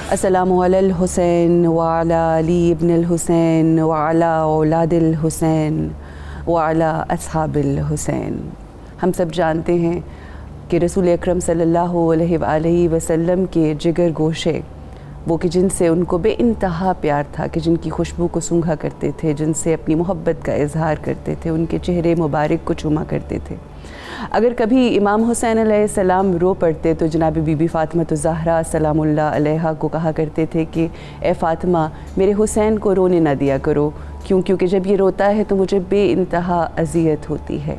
السلام علی الحسین وعلی علی ابن الحسین وعلی اولاد الحسین وعلی اصحاب الحسین۔ ہم سب جانتے ہیں کہ رسول اکرم صلی اللہ علیہ وآلہ وسلم کے جگر گوشے، وہ کہ جن سے ان کو بے انتہا پیار تھا، کہ جن کی خوشبو کو سونگھا کرتے تھے، جن سے اپنی محبت کا اظہار کرتے تھے، ان کے چہرے مبارک کو چوما کرتے تھے۔ اگر کبھی امام حسین علیہ السلام رو پڑتے تو جناب بی بی فاطمہ الزہرا سلام اللہ علیہا کو کہا کرتے تھے کہ اے فاطمہ میرے حسین کو رونے نہ دیا کرو، کیونکہ جب یہ روتا ہے تو مجھے بے انتہا اذیت ہوتی ہے۔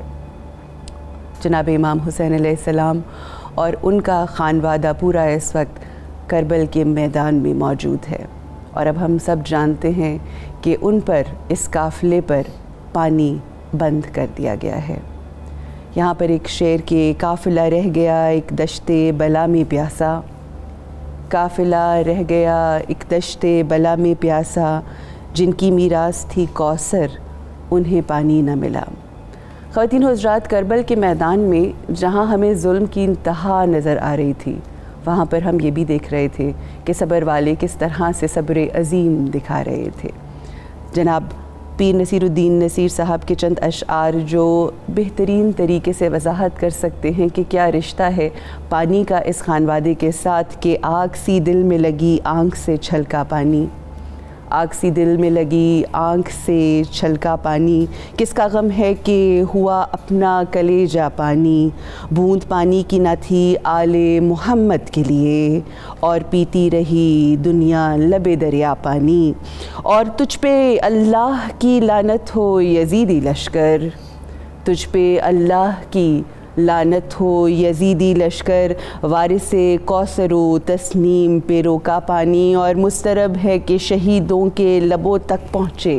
جناب امام حسین علیہ السلام اور ان کا خانوادہ پورا اس وقت کربل کے میدان میں موجود ہے، اور اب ہم سب جانتے ہیں کہ ان پر، اس قافلے پر پانی بند کر دیا گیا ہے۔ یہاں پر ایک شعر کے قافلہ رہ گیا ایک دشت بلا میں پیاسا، قافلہ رہ گیا ایک دشت بلا میں پیاسا، جن کی میراث تھی کوثر انہیں پانی نہ ملا۔ خواتین و حضرات، کربل کے میدان میں جہاں ہمیں ظلم کی انتہا نظر آ رہی تھی، وہاں پر ہم یہ بھی دیکھ رہے تھے کہ صبر والے کس طرح سے صبر عظیم دکھا رہے تھے۔ جناب پیر نصیر الدین نصیر صاحب کے چند اشعار جو بہترین طریقے سے وضاحت کر سکتے ہیں کہ کیا رشتہ ہے پانی کا اس خانوادے کے ساتھ، کہ آگ سی دل میں لگی آنکھ سے چھلکا پانی، آگ سی دل میں لگی آنکھ سے چھلکا پانی، کس کا غم ہے کہ ہوا اپنا کلیجہ پانی، بوند پانی کی نہ تھی آل محمد کے لیے، اور پیتی رہی دنیا لب دریا پانی، اور تجھ پہ اللہ کی لعنت ہو یزیدی لشکر، تجھ پہ اللہ کی لعنت ہو یزیدی لشکر، وارث کوثر و تسنیم پہ روکا پانی، اور مضطرب ہے کہ شہیدوں کے لبوں تک پہنچے،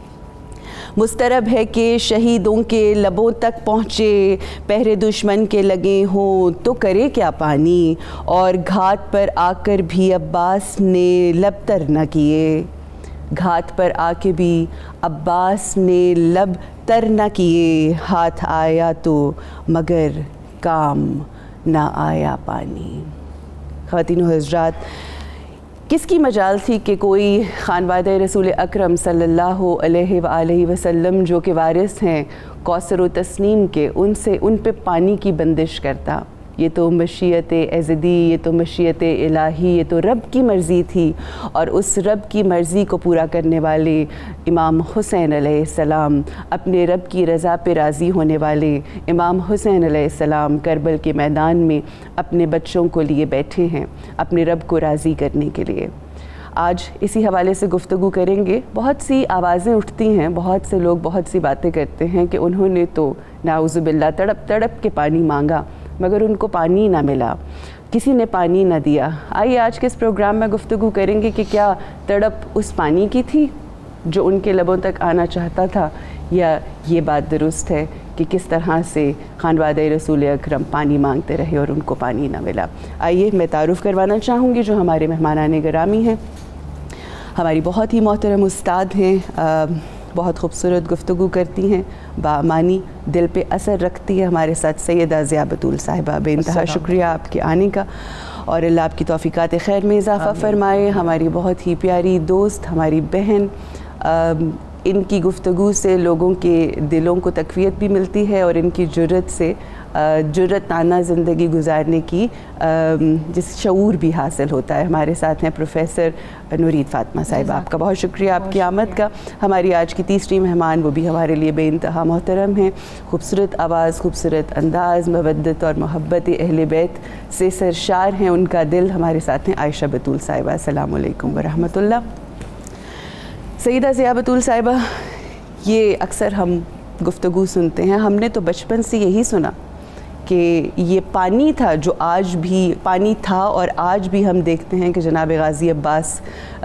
مضطرب ہے کہ شہیدوں کے لبوں تک پہنچے، پہرے دشمن کے لگے ہوں تو کرے کیا پانی، اور گھاٹ پر آ کر بھی عباس نے لب تر نہ کیے، گھاٹ پر آ کے بھی عباس نے لب تر نہ کیے، ہاتھ آیا تو مگر کام نہ آیا پانی۔ خواتین و حضرات، کس کی مجال تھی کہ کوئی خانوادہ رسول اکرم صلی اللہ علیہ وآلہ وسلم جو کہ وارث ہیں کوثر و تسنیم کے، ان پہ پانی کی بندش کرتا؟ یہ تو مشیت ازلی، یہ تو مشیت الہی، یہ تو رب کی مرضی تھی، اور اس رب کی مرضی کو پورا کرنے والے امام حسین علیہ السلام، اپنے رب کی رضا پہ راضی ہونے والے امام حسین علیہ السلام کربل کے میدان میں اپنے بچوں کو لیے بیٹھے ہیں، اپنے رب کو راضی کرنے کے لیے۔ آج اسی حوالے سے گفتگو کریں گے۔ بہت سی آوازیں اٹھتی ہیں، بہت سے لوگ بہت سی باتیں کرتے ہیں کہ انہوں نے تو نعوذ باللہ تڑپ تڑپ کے پانی مانگا مگر ان کو پانی نہ ملا، کسی نے پانی نہ دیا۔ آئیے آج کے اس پروگرام میں گفتگو کریں گے کہ کیا تڑپ اس پانی کی تھی جو ان کے لبوں تک آنا چاہتا تھا، یا یہ بات درست ہے کہ کس طرح سے خانوادہ رسول اکرم پانی مانگتے رہے اور ان کو پانی نہ ملا۔ آئیے میں تعارف کروانا چاہوں گی جو ہمارے مہمانان گرامی ہیں۔ ہماری بہت ہی محترم استاد ہیں، بہت خوبصورت گفتگو کرتی ہیں، بامانی، دل پہ اثر رکھتی ہے، ہمارے ساتھ سیدہ ضیاء بطول صاحبہ۔ بے انتہا شکریہ آپ کے آنے کا، اور اللہ آپ کی توفیقات خیر میں اضافہ فرمائے۔ ہماری بہت ہی پیاری دوست، ہماری بہن، ان کی گفتگو سے لوگوں کے دلوں کو تقویت بھی ملتی ہے، اور ان کی جرت سے جرتانہ زندگی گزارنے کی جس شعور بھی حاصل ہوتا ہے۔ ہمارے ساتھ ہیں پروفیسر نورید فاطمہ صاحبہ، آپ کا بہت شکریہ آپ کی آمد کا۔ ہماری آج کی تیسری مہمان، وہ بھی ہمارے لیے بے انتہا محترم ہیں، خوبصورت آواز، خوبصورت انداز، مودت اور محبت اہل بیت سے سرشار ہیں، ان کا دل۔ ہمارے ساتھ ہیں عائشہ بطول صاحبہ۔ السلام علیکم ورحمۃ اللہ۔ سیدہ ضیاء بطول صاحبہ، یہ اکثر ہم گفتگو سنتے ہیں، ہم نے تو بچپن سے یہی سنا کہ یہ پانی تھا جو آج بھی پانی تھا، اور آج بھی ہم دیکھتے ہیں کہ جناب غازی عباس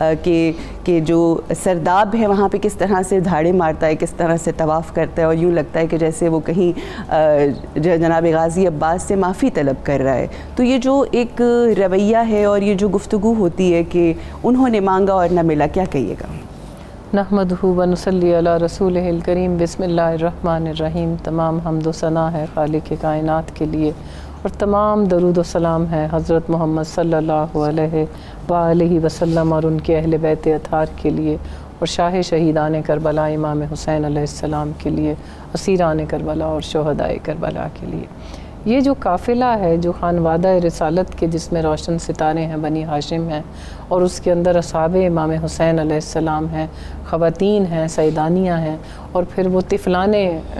کے جو سرداب ہے وہاں پہ کس طرح سے دھاڑے مارتا ہے، کس طرح سے طواف کرتا ہے، اور یوں لگتا ہے کہ جیسے وہ کہیں جناب غازی عباس سے معافی طلب کر رہا ہے۔ تو یہ جو ایک رویہ ہے اور یہ جو گفتگو ہوتی ہے کہ انہوں نے مانگا اور نہ ملا، کیا کہیے گا؟ نحمدہ و نصلی علی رسولہ الکریم، بسم اللہ الرحمن الرحیم۔ تمام حمد و ثنا ہے خالق کائنات کے لیے، اور تمام درود و سلام ہے حضرت محمد صلی اللہ علیہ وآلہ وسلم اور ان کے اہل بیت اطہار کے لیے، اور شاہ شہیدان کربلا امام حسین علیہ السلام کے لیے، اسیران کربلا اور شہدائے کربلا کے لیے۔ یہ جو قافلہ ہے جو خانوادہ رسالت کے، جس میں روشن ستارے ہیں، بنی ہاشم ہیں، اور اس کے اندر اصحاب امام حسین علیہ السلام ہیں، خواتین ہیں، سیدانیاں ہیں، اور پھر وہ طفلان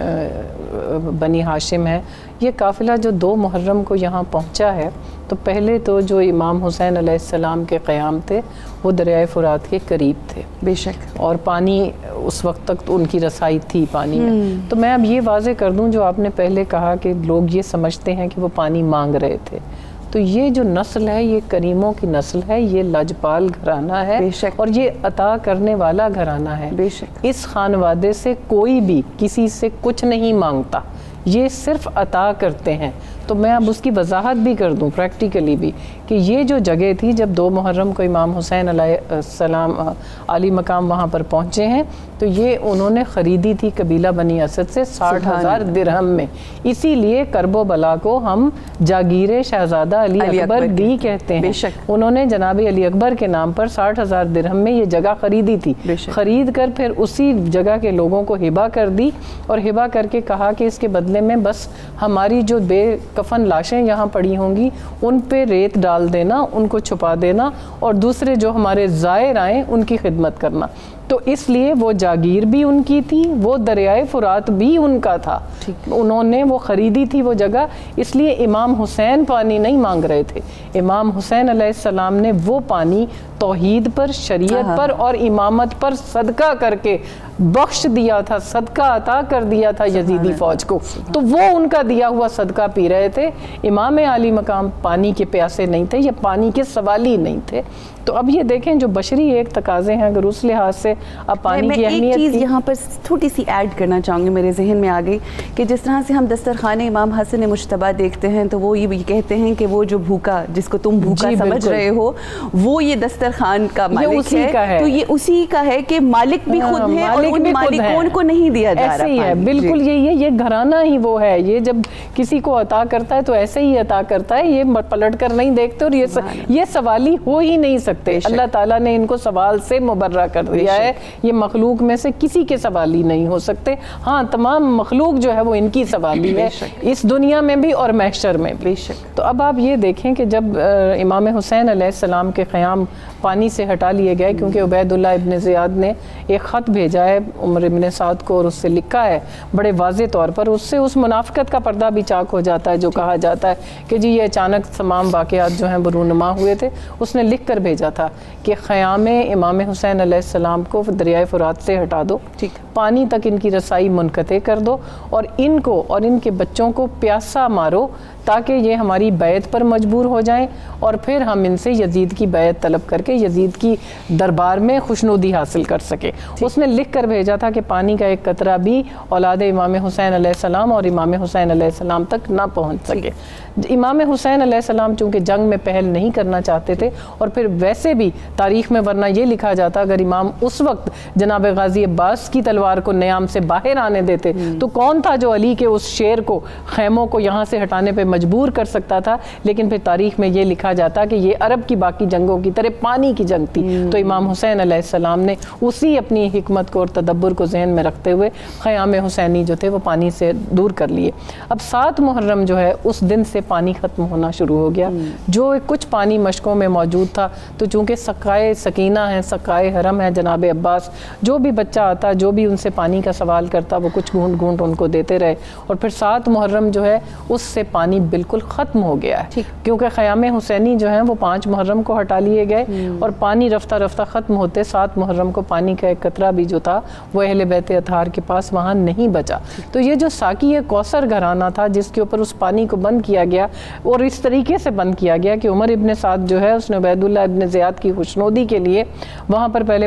بنی ہاشم ہیں۔ یہ قافلہ جو 2 محرم کو یہاں پہنچا ہے، تو پہلے تو جو امام حسین علیہ السلام کے قیام تھے وہ دریائے فرات کے قریب تھے، بے شک، اور پانی اس وقت تک تو ان کی رسائی تھی پانی میں۔ تو میں اب یہ واضح کر دوں، جو آپ نے پہلے کہا کہ لوگ یہ سمجھتے ہیں کہ وہ پانی مانگ رہے تھے، تو یہ جو نسل ہے یہ کریموں کی نسل ہے، یہ لاجپال گھرانہ ہے، اور یہ عطا کرنے والا گھرانہ ہے۔ بے شک، اس خانوادے سے کوئی بھی کسی سے کچھ نہیں مانگتا، یہ صرف عطا کرتے ہیں۔ تو میں اب اس کی وضاحت بھی کر دوں پریکٹیکلی بھی، کہ یہ جو جگہ تھی جب 2 محرم کو امام حسین علیہ السلام عالی مقام وہاں پر پہنچے ہیں، تو یہ انہوں نے خریدی تھی قبیلہ بنی اسد سے 60,000 درہم میں۔ اسی لیے کرب و بلا کو ہم جاگیر شہزادہ علی اکبر بھی کہتے ہیں۔ انہوں نے جناب علی اکبر کے نام پر 60,000 درہم میں یہ جگہ خریدی تھی، خرید کر پھر اسی جگہ کے لوگوں کو ہبہ کر دی، اور ہبہ کر کے کہا کہ اس کے بدلے میں بس ہماری جو بے کفن لاشیں یہاں پڑی ہوں گی ان پہ ریت ڈال دینا، ان کو چھپا دینا، اور دوسرے جو ہمارے زائر آئیں ان کی خدمت کرنا۔ تو اس لیے وہ جاگیر بھی ان کی تھی، وہ دریائے فرات بھی ان کا تھا، انہوں نے وہ خریدی تھی وہ جگہ۔ اس لیے امام حسین پانی نہیں مانگ رہے تھے، امام حسین علیہ السلام نے وہ پانی توحید پر، شریعت پر اور امامت پر صدقہ کر کے بخش دیا تھا، صدقہ عطا کر دیا تھا یزیدی فوج کو، تو وہ ان کا دیا ہوا صدقہ پی رہے تھے۔ امام عالی مقام پانی کے پیاسے نہیں تھے، یہ پانی کے سوالی نہیں تھے۔ تو اب یہ دیکھیں جو بشری ایک تقاضے ہیں، اگر اس لحاظ سے اب پانی کی اہمیت، ایک چیز یہاں پر تھوڑی سی ایڈ کرنا چاہوں گی، میرے ذہن میں آ گئی کہ جس طرح سے ہم دسترخوان امام حسن مجتبیٰ دیکھتے ہیں تو وہ یہ کہتے ہیں کہ وہ جو بھوکا، جس کو تم بھوکا سمجھ رہے ہو، وہ یہ دسترخوان کا مالک ہے، تو یہ اسی کا ہے کہ مالک بھی خود ہے اور ان مالکون کو نہیں دیا جا رہا۔ ایسے ہی ہے، بالکل یہی ہے، یہ گھرانہ ہی وہ ہے، یہ جب کسی کو عطا کرتا ہے تو ایسے ہی عطا کرتا ہے، یہ پلٹ کر نہیں دیکھتے، اور یہ سوالی ہو ہی نہیں سکتے۔ اللہ تعالیٰ نے ان کو سوال سے مبرہ کر دیا ہے، یہ مخلوق میں سے کسی کے سوالی نہیں ہو سکتے۔ ہاں تمام مخلوق جو ہے وہ ان کی سوالی ہے، اس دنیا میں بھی اور محشر میں بھی۔ تو اب آپ یہ دیکھیں کہ جب امام حسین علیہ السلام کے قیام پانی سے ہٹا لیے گئے، کیونکہ عبید اللہ ابن زیاد نے ایک خط بھیجا ہے عمر ابن سعد کو، اور اس سے لکھا ہے بڑے واضح طور پر، اس سے اس منافقت کا پردہ بھی چاک ہو جاتا ہے جو کہا جاتا ہے کہ جی یہ اچانک تمام واقعات جو ہیں وہ رونما ہوئے تھے۔ اس نے لکھ کر بھیجا تھا کہ خیام امام حسین علیہ السلام کو دریائے فرات سے ہٹا دو، پانی تک ان کی رسائی منقطع کر دو، اور ان کو اور ان کے بچوں کو پیاسا مارو تاکہ یہ ہماری بیعت پر مجبور ہو جائیں، اور پھر ہم ان سے یزید کی بیعت طلب کر کے یزید کی دربار میں خوشنودی حاصل کر سکے۔ اس نے لکھ کر بھیجا تھا کہ پانی کا ایک قطرہ بھی اولاد امام حسین علیہ السلام اور امام حسین علیہ السلام تک نہ پہنچ سکے۔ امام حسین علیہ السلام چونکہ جنگ میں پہل نہیں کرنا چاہتے تھے، اور پھر ویسے بھی تاریخ میں ورنہ یہ لکھا جاتا اگر امام اس وقت جناب غازی عباس کی تلوار کو نیام سے باہر آنے دیتے تو کون تھا جو علی کے اس شیر کو، خیموں کو یہاں سے ہٹانے پہ مجبور کر سکتا تھا؟ لیکن پھر تاریخ میں یہ لکھا جاتا کہ یہ عرب کی باقی جنگوں کی طرح پانی کی جنگ تھی، تو امام حسین علیہ السلام نے اسی اپنی حکمت کو اور تدبر کو ذہن میں رکھتے ہوئے خیام حسینی جو تھے وہ پانی سے دور کر لیے۔ اب 7 محرم جو ہے اس دن سے پانی ختم ہونا شروع ہو گیا، جو کچھ پانی مشکوں میں موجود تھا، تو چونکہ سقائے سکینہ ہیں، سقائے حرم ہیں جناب عباس، جو بھی بچہ آتا جو بھی ان سے پانی کا سوال کرتا وہ کچھ گھونٹ گھونٹ ان کو دیتے رہے، اور پھر 7 محرم جو ہے اس سے پانی بالکل ختم ہو گیا ہے، کیونکہ خیام حسینی جو ہیں وہ 5 محرم کو ہٹا لیے گئے، اور پانی رفتہ رفتہ ختم ہوتے 7 محرم کو پانی کا ایک قطرہ بھی جو تھا وہ اہل بیت اطہار کے پاس وہاں نہیں بچا۔ تو یہ جو ساقی کوثر گھرانہ تھا جس کے اوپر اس پانی کو بند کیا گیا، اور اس طریقے سے بند کیا گیا کہ عمر ابن سعد جو ہے اس نے عبید اللہ ابن زیاد کی خوشنودی کے لیے وہاں پر پہلے 500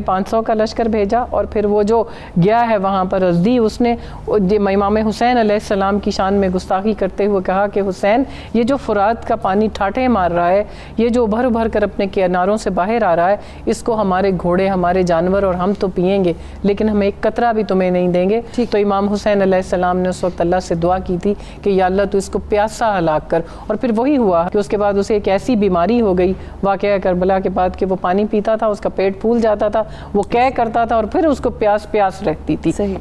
کا لشکر بھیجا اور پھر وہ جو گیا ہے وہاں پر ازدی، اس نے امام حسین علیہ السلام کی شان میں گستاخی کرتے ہوئے کہا کہ حسین یہ جو فرات کا پانی ٹھاٹھے مار رہا ہے، یہ جو ابھر ابھر کر اپنے کناروں سے باہر آ رہا ہے، اس کو ہمارے گھوڑے، ہمارے جانور اور ہم تو پئیں گے لیکن ہم ایک قطرہ بھی تمہیں نہیں دیں گے۔ تو امام حسین علیہ السلام نے اس وقت اللہ سے دعا کی تھی کہ یا اللہ تو اس کو پیاسا ہلاک کر، اور پھر وہی ہوا کہ اس کے بعد اسے ایک ایسی بیماری ہو گئی واقعہ کربلا کے بعد کہ وہ پانی پیتا تھا، اس کا پیٹ پھول جاتا تھا، وہ قے کرتا تھا اور پھر اس کو پیاس رہتی تھی۔ صحیح۔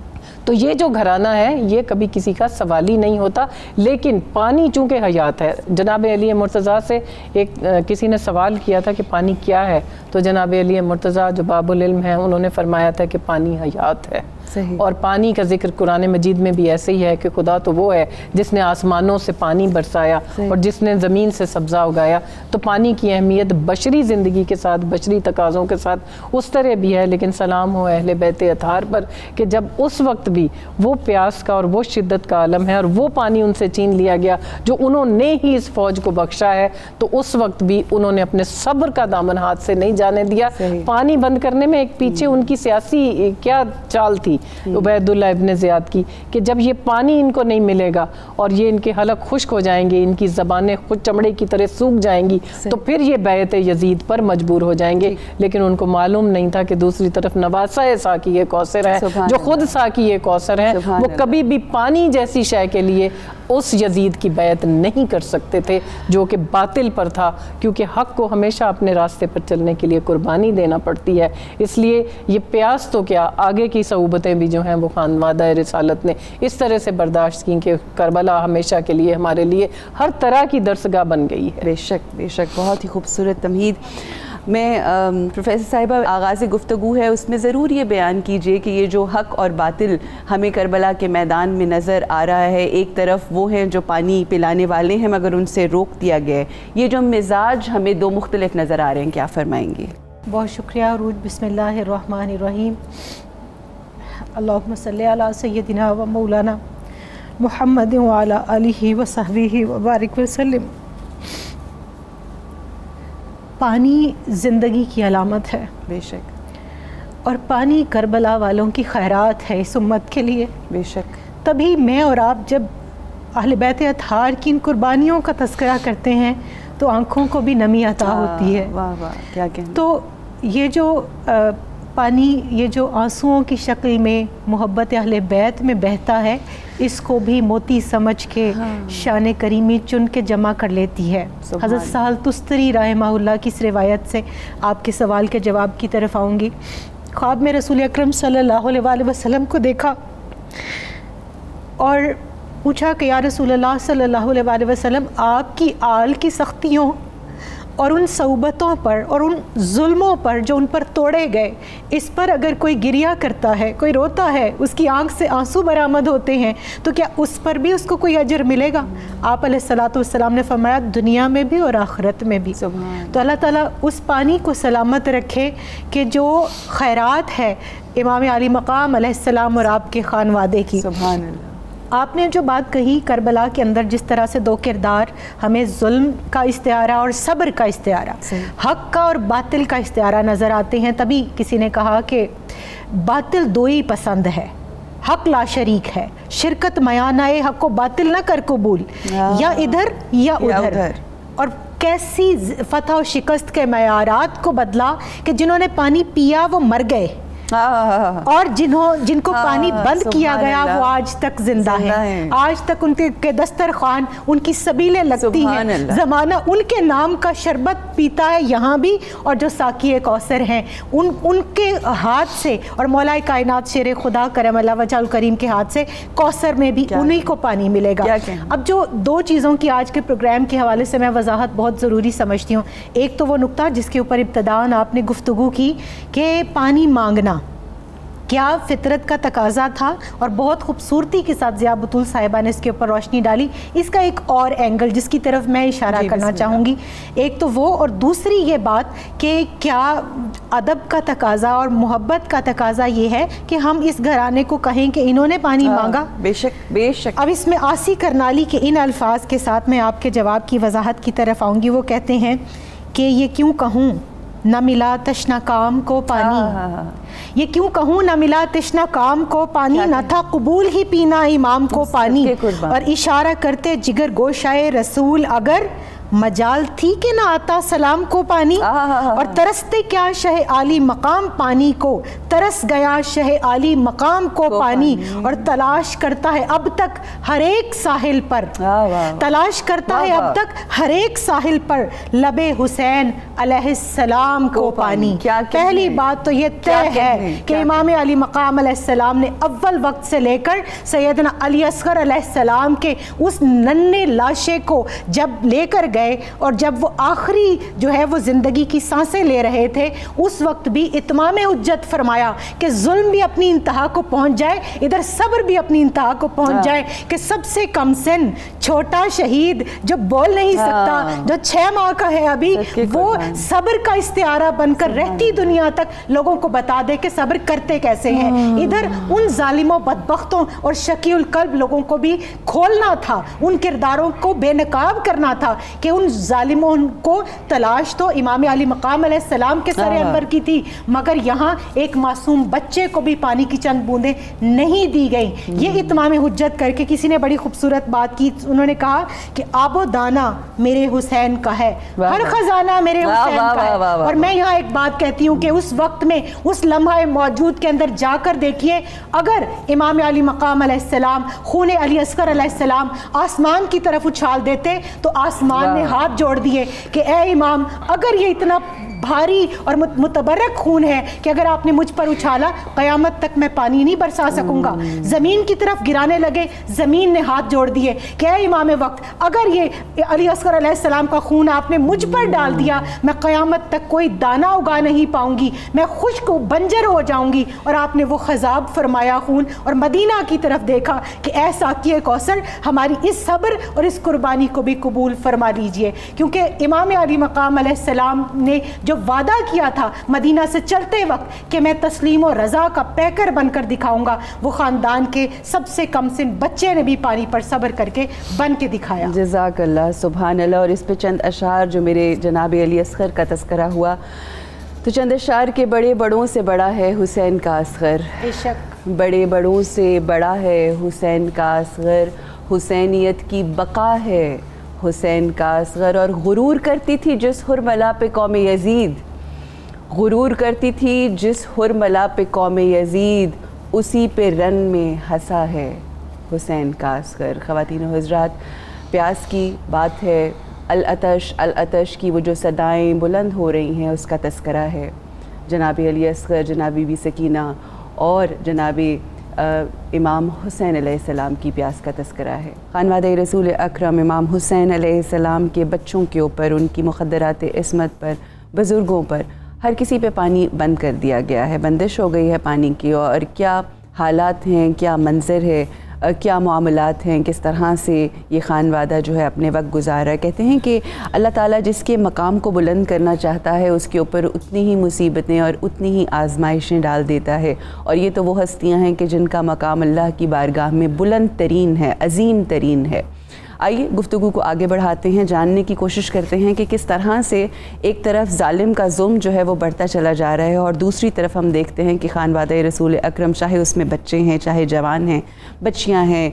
تو یہ جو گھرانہ ہے یہ کبھی کسی کا سوال ہی نہیں ہوتا، لیکن پانی چونکہ حیات ہے۔ جناب علی مرتضیٰ سے کسی نے سوال کیا تھا کہ پانی کیا ہے، تو جناب علی مرتضیٰ جو باب العلم ہیں انہوں نے فرمایا تھا کہ پانی حیات ہے۔ اور پانی کا ذکر قرآن مجید میں بھی ایسے ہی ہے کہ خدا تو وہ ہے جس نے آسمانوں سے پانی برسایا اور جس نے زمین سے سبزہ اگایا۔ تو پانی کی اہمیت بشری زندگی کے ساتھ، بشری تقاضوں کے ساتھ اس طرح بھی ہے، لیکن سلام ہو اہل بیت اطہار پر کہ جب اس وقت بھی وہ پیاس کا اور وہ شدت کا عالم ہے اور وہ پانی ان سے چھین لیا گیا جو انہوں نے ہی اس فوج کو بخشا ہے، تو اس وقت بھی انہوں نے اپنے صبر کا دامن ہاتھ سے نہیں جانے دیا۔ پانی بند کرنے میں ایک پیچھے ان کی سیاسی کیا چال تھی عبید اللہ ابن زیاد کی کہ جب یہ پانی ان کو نہیں ملے گا اور یہ ان کے حلق خشک ہو جائیں گے، ان کی زبانیں خود چمڑے کی طرح سوکھ جائیں گی، تو پھر یہ بیعت یزید پر مجبور ہو جائیں گے۔ لیکن ان کو معلوم نہیں تھا کہ دوسری طرف نواسہ ساقی کوثر ہے جو خود ساقی کوثر ہے، وہ کبھی بھی پانی جیسی شے کے لیے اس یزید کی بیعت نہیں کر سکتے تھے جو کہ باطل پر تھا، کیونکہ حق کو ہمیشہ اپنے راستے پر چلنے کے لیے قربانی دینا پڑتی ہے۔ اس لیے یہ پیاس تو کیا، آگے کی صعوبتیں بھی جو ہیں وہ خانوادہ رسالت نے اس طرح سے برداشت کی کہ کربلا ہمیشہ کے لیے ہمارے لیے ہر طرح کی درسگاہ بن گئی ہے۔ بے شک بے شک، بہت ہی خوبصورت تمہید۔ میں پروفیسر صاحبہ آغاز گفتگو ہے اس میں ضرور یہ بیان کیجئے کہ یہ جو حق اور باطل ہمیں کربلا کے میدان میں نظر آ رہا ہے، ایک طرف وہ ہیں جو پانی پلانے والے ہیں مگر ان سے روک دیا گیا ہے، یہ جو مزاج ہمیں دو مختلف نظر آ رہے ہیں، کیا فرمائیں گے؟ بہت شکریہ عروج۔ بسم اللہ الرحمن الرحیم۔ اللہم صلی علی سیدنا و مولانا محمد وعلی آلہ وصحبہ وبارک وسلم۔ پانی زندگی کی علامت ہے، بے شک، اور پانی کربلا والوں کی خیرات ہے اس امت کے لیے، بے شک۔ تبھی میں اور آپ جب اہل بیت اطہار کی ان قربانیوں کا تذکرہ کرتے ہیں تو آنکھوں کو بھی نمی عطا ہوتی ہے۔ واہ واہ، کیا کہنا۔ تو یہ جو پانی، یہ جو آنسوؤں کی شکل میں محبت اہل بیت میں بہتا ہے، اس کو بھی موتی سمجھ کے شان کریمی چن کے جمع کر لیتی ہے۔ حضرت سہل تستری رحمہ اللہ کی اس روایت سے آپ کے سوال کے جواب کی طرف آؤں گی۔ خواب میں رسول اکرم صلی اللہ علیہ وآلہ وسلم کو دیکھا اور پوچھا کہ یا رسول اللہ صلی اللہ علیہ وآلہ وسلم، آپ کی آل کی سختیوں اور ان صعوبتوں پر اور ان ظلموں پر جو ان پر توڑے گئے، اس پر اگر کوئی گریہ کرتا ہے، کوئی روتا ہے، اس کی آنکھ سے آنسو برآمد ہوتے ہیں، تو کیا اس پر بھی اس کو کوئی اجر ملے گا؟ آپ علیہ الصلوۃ والسلام نے فرمایا دنیا میں بھی اور آخرت میں بھی۔ تو اللہ تعالیٰ اس پانی کو سلامت رکھے کہ جو خیرات ہے امام علی مقام علیہ السلام اور آپ کے خانوادے کی۔ سبحان اللہ۔ آپ نے جو بات کہی کربلا کے اندر جس طرح سے دو کردار ہمیں ظلم کا استعارہ اور صبر کا استعارہ، حق کا اور باطل کا استعارہ نظر آتے ہیں، تبھی کسی نے کہا کہ باطل دو ہی پسند ہے، حق لا شریک ہے، شرکت میانہ حق و باطل نہ کر قبول، یا ادھر یا ادھر۔ اور کیسی فتح و شکست کے معیارات کو بدلا کہ جنہوں نے پانی پیا وہ مر گئے، اور جن کو پانی بند کیا گیا وہ آج تک زندہ ہیں، آج تک ان کے دسترخوان، ان کی سبیلیں لگتی ہیں، زمانہ ان کے نام کا شربت پیتا ہے یہاں بھی، اور جو ساقی کوثر ہیں ان کے ہاتھ سے، اور مولا کائنات شیر خدا کرم اللہ وجہ الکریم کے ہاتھ سے کوثر میں بھی انہی کو پانی ملے گا۔ اب جو دو چیزوں کی آج کے پروگرام کے حوالے سے میں وضاحت بہت ضروری سمجھتی ہوں، ایک تو وہ نقطہ جس کے اوپر ابتداً آپ نے گفتگو کی کہ پانی مانگنا کیا فطرت کا تقاضا تھا، اور بہت خوبصورتی کے ساتھ ضیاء بطول صاحبہ نے اس کے اوپر روشنی ڈالی۔ اس کا ایک اور اینگل جس کی طرف میں اشارہ کرنا چاہوں گی، ایک تو وہ، اور دوسری یہ بات کہ کیا ادب کا تقاضا اور محبت کا تقاضا یہ ہے کہ ہم اس گھرانے کو کہیں کہ انہوں نے پانی مانگا؟ بے شک بے شک۔ اب اس میں آسی کرنالی کے ان الفاظ کے ساتھ میں آپ کے جواب کی وضاحت کی طرف آؤں گی۔ وہ کہتے ہیں کہ یہ کیوں کہوں نہ ملا تشنا کام کو پانی، یہ کیوں کہوں نہ ملا تشنا کام کو پانی، نہ تھا قبول ہی پینا امام کو پانی، اور اشارہ کرتے جگر گوشائے رسول اگر مجال تھی کہ نہ آتا سلام کو پانی، اور ترستے کیا شہ عالی مقام پانی کو، ترس گیا شہ عالی مقام کو پانی، اور تلاش کرتا ہے اب تک ہر ایک ساحل پر، تلاش کرتا ہے اب تک ہر ایک ساحل پر لب حسین علیہ السلام کو پانی۔ پہلی بات تو یہ طے ہے کہ امام علی مقام علیہ السلام نے اول وقت سے لے کر سیدنا علی اصغر علیہ السلام کے اس ننھے لاشے کو جب لے کر گئے اور جب وہ آخری جو ہے وہ زندگی کی سانسیں لے رہے تھے، اس وقت بھی اتمام حجت فرمایا کہ ظلم بھی اپنی انتہا کو پہنچ جائے، ادھر صبر بھی اپنی انتہا کو پہنچ جائے، کہ سب سے کم سن چھوٹا شہید جو بول نہیں سکتا، جو 6 ماہ کا ہے ابھی، وہ صبر کا استعارہ بن کر رہتی دنیا تک لوگوں کو بتا دے کہ صبر کرتے کیسے ہیں۔ ادھر ان ظالموں بدبختوں اور شقی القلب لوگوں کو بھی کھولنا تھا، ان کرداروں کو بے نقاب کرنا تھا کہ ان ظالموں کو تلاش تو امام علی مقام علیہ السلام کے سر انور کی تھی، مگر یہاں ایک معصوم بچے کو بھی پانی کی چند بوندیں نہیں دی گئیں۔ یہ اتمام حجت کر کے کسی نے بڑی خوبصورت بات کی، انہوں نے کہا کہ آب و دانہ میرے حسین کا ہے، ہر خزانہ میرے حسین کا ہے۔ اور میں یہاں ایک بات کہتی ہوں کہ اس وقت میں اس لمحہ موجود کے اندر جا کر دیکھیے، اگر امام علی مقام علیہ السلام خون علی اصغر علیہ السلام آسمان کی طرف اچھال دیتے تو آسمان نے ہاتھ جوڑ دیے کہ اے امام، اگر یہ اتنا بھاری اور متبرک خون ہے کہ اگر آپ نے مجھ پر اچھالا قیامت تک میں پانی نہیں برسا سکوں گا۔ زمین کی طرف گرانے لگے، زمین نے ہاتھ جوڑ دیے کہ اے امام وقت، اگر یہ علی اصغر علیہ السلام کا خون آپ نے مجھ پر ڈال دیا، میں قیامت تک کوئی دانہ اگا نہیں پاؤں گی، میں خشک و بنجر ہو جاؤں گی۔ اور آپ نے وہ خضاب فرمایا خون اور مدینہ کی طرف دیکھا کہ اے ساقی کوثر، ہماری اس صبر اور اس قربانی کو بھی قبول فرما لیجئے، کیونکہ امام علی مقام علیہ السلام نے جو وعدہ کیا تھا مدینہ سے چلتے وقت کہ میں تسلیم و رضا کا پیکر بن کر دکھاؤں گا، وہ خاندان کے سب سے کم سن بچے نے بھی پانی پر صبر کر کے بن کے دکھایا۔ جزاک اللہ، سبحان اللہ۔ اور اس پہ چند اشعار جو میرے جناب علی اصغر کا تذکرہ ہوا، تو چند اشعار کے بڑے بڑوں سے بڑا ہے حسین کا اصغر، بے شک بڑے بڑوں سے بڑا ہے حسین کا اصغر، حسینیت کی بقا ہے حسین کا اصغر۔ اور غرور کرتی تھی جس حرملا پہ قوم یزید، غرور کرتی تھی جس حرملا پہ قوم یزید، اسی پہ رن میں ہنسا ہے حسین کا اصغر۔ خواتین و حضرات، پیاس کی بات ہے، العطش العطش کی وہ جو صدائیں بلند ہو رہی ہیں، اس کا تذکرہ ہے۔ جناب علی اصغر، جناب بی بی سکینہ اور جناب امام حسین علیہ السلام کی پیاس کا تذکرہ ہے۔ خانوادہ رسول اکرم امام حسین علیہ السلام کے بچوں کے اوپر، ان کی مقدرات عصمت پر، بزرگوں پر، ہر کسی پہ پانی بند کر دیا گیا ہے، بندش ہو گئی ہے پانی کی۔ اور کیا حالات ہیں، کیا منظر ہے، کیا معاملات ہیں، کس طرح سے یہ خانوادہ جو ہے اپنے وقت گزارا ہے۔ کہتے ہیں کہ اللہ تعالیٰ جس کے مقام کو بلند کرنا چاہتا ہے اس کے اوپر اتنی ہی مصیبتیں اور اتنی ہی آزمائشیں ڈال دیتا ہے، اور یہ تو وہ ہستیاں ہیں کہ جن کا مقام اللہ کی بارگاہ میں بلند ترین ہے، عظیم ترین ہے۔ آئیے گفتگو کو آگے بڑھاتے ہیں، جاننے کی کوشش کرتے ہیں کہ کس طرح سے ایک طرف ظالم کا ظلم جو ہے وہ بڑھتا چلا جا رہا ہے، اور دوسری طرف ہم دیکھتے ہیں کہ خانوادہ رسول اکرم، چاہے اس میں بچے ہیں، چاہے جوان ہیں، بچیاں ہیں،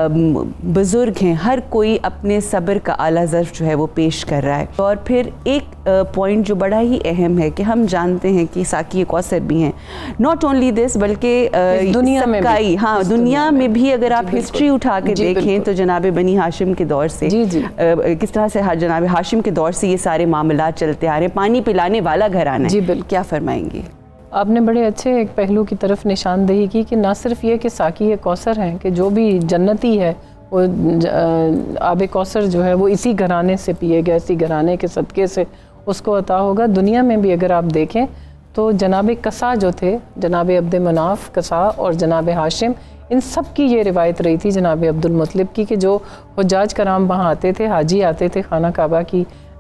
بزرگ ہیں، ہر کوئی اپنے صبر کا اعلیٰ ظرف جو ہے وہ پیش کر رہا ہے۔ اور پھر ایک پوائنٹ جو بڑا ہی اہم ہے کہ ہم جانتے ہیں کہ ساقی کوثر بھی ہیں، ناٹ اونلی دس بلکہ دنیا میں بھی، ہاں دنیا میں بھی اگر آپ ہسٹری اٹھا کے دیکھیں تو جناب بنی ہاشم کے دور سے کس طرح سے جناب ہاشم کے دور سے یہ سارے معاملات چلتے آ رہے ہیں، پانی پلانے والا گھرانہ ہے۔ کیا فرمائیں گے؟ آپ نے بڑے اچھے ایک پہلو کی طرف نشاندہی کی کہ نہ صرف یہ کہ ساقی کوثر ہیں، کہ جو بھی جنتی ہے وہ آب کوثر جو ہے وہ اسی گھرانے سے پیے گا، اسی گھرانے کے صدقے سے اس کو عطا ہوگا۔ دنیا میں بھی اگر آپ دیکھیں تو جناب قصا جو تھے، جناب عبد مناف قصا اور جناب ہاشم، ان سب کی یہ روایت رہی تھی جناب عبد المطلب کی کہ جو حجاج کرام وہاں آتے تھے، حاجی آتے تھے خانہ کعبہ کی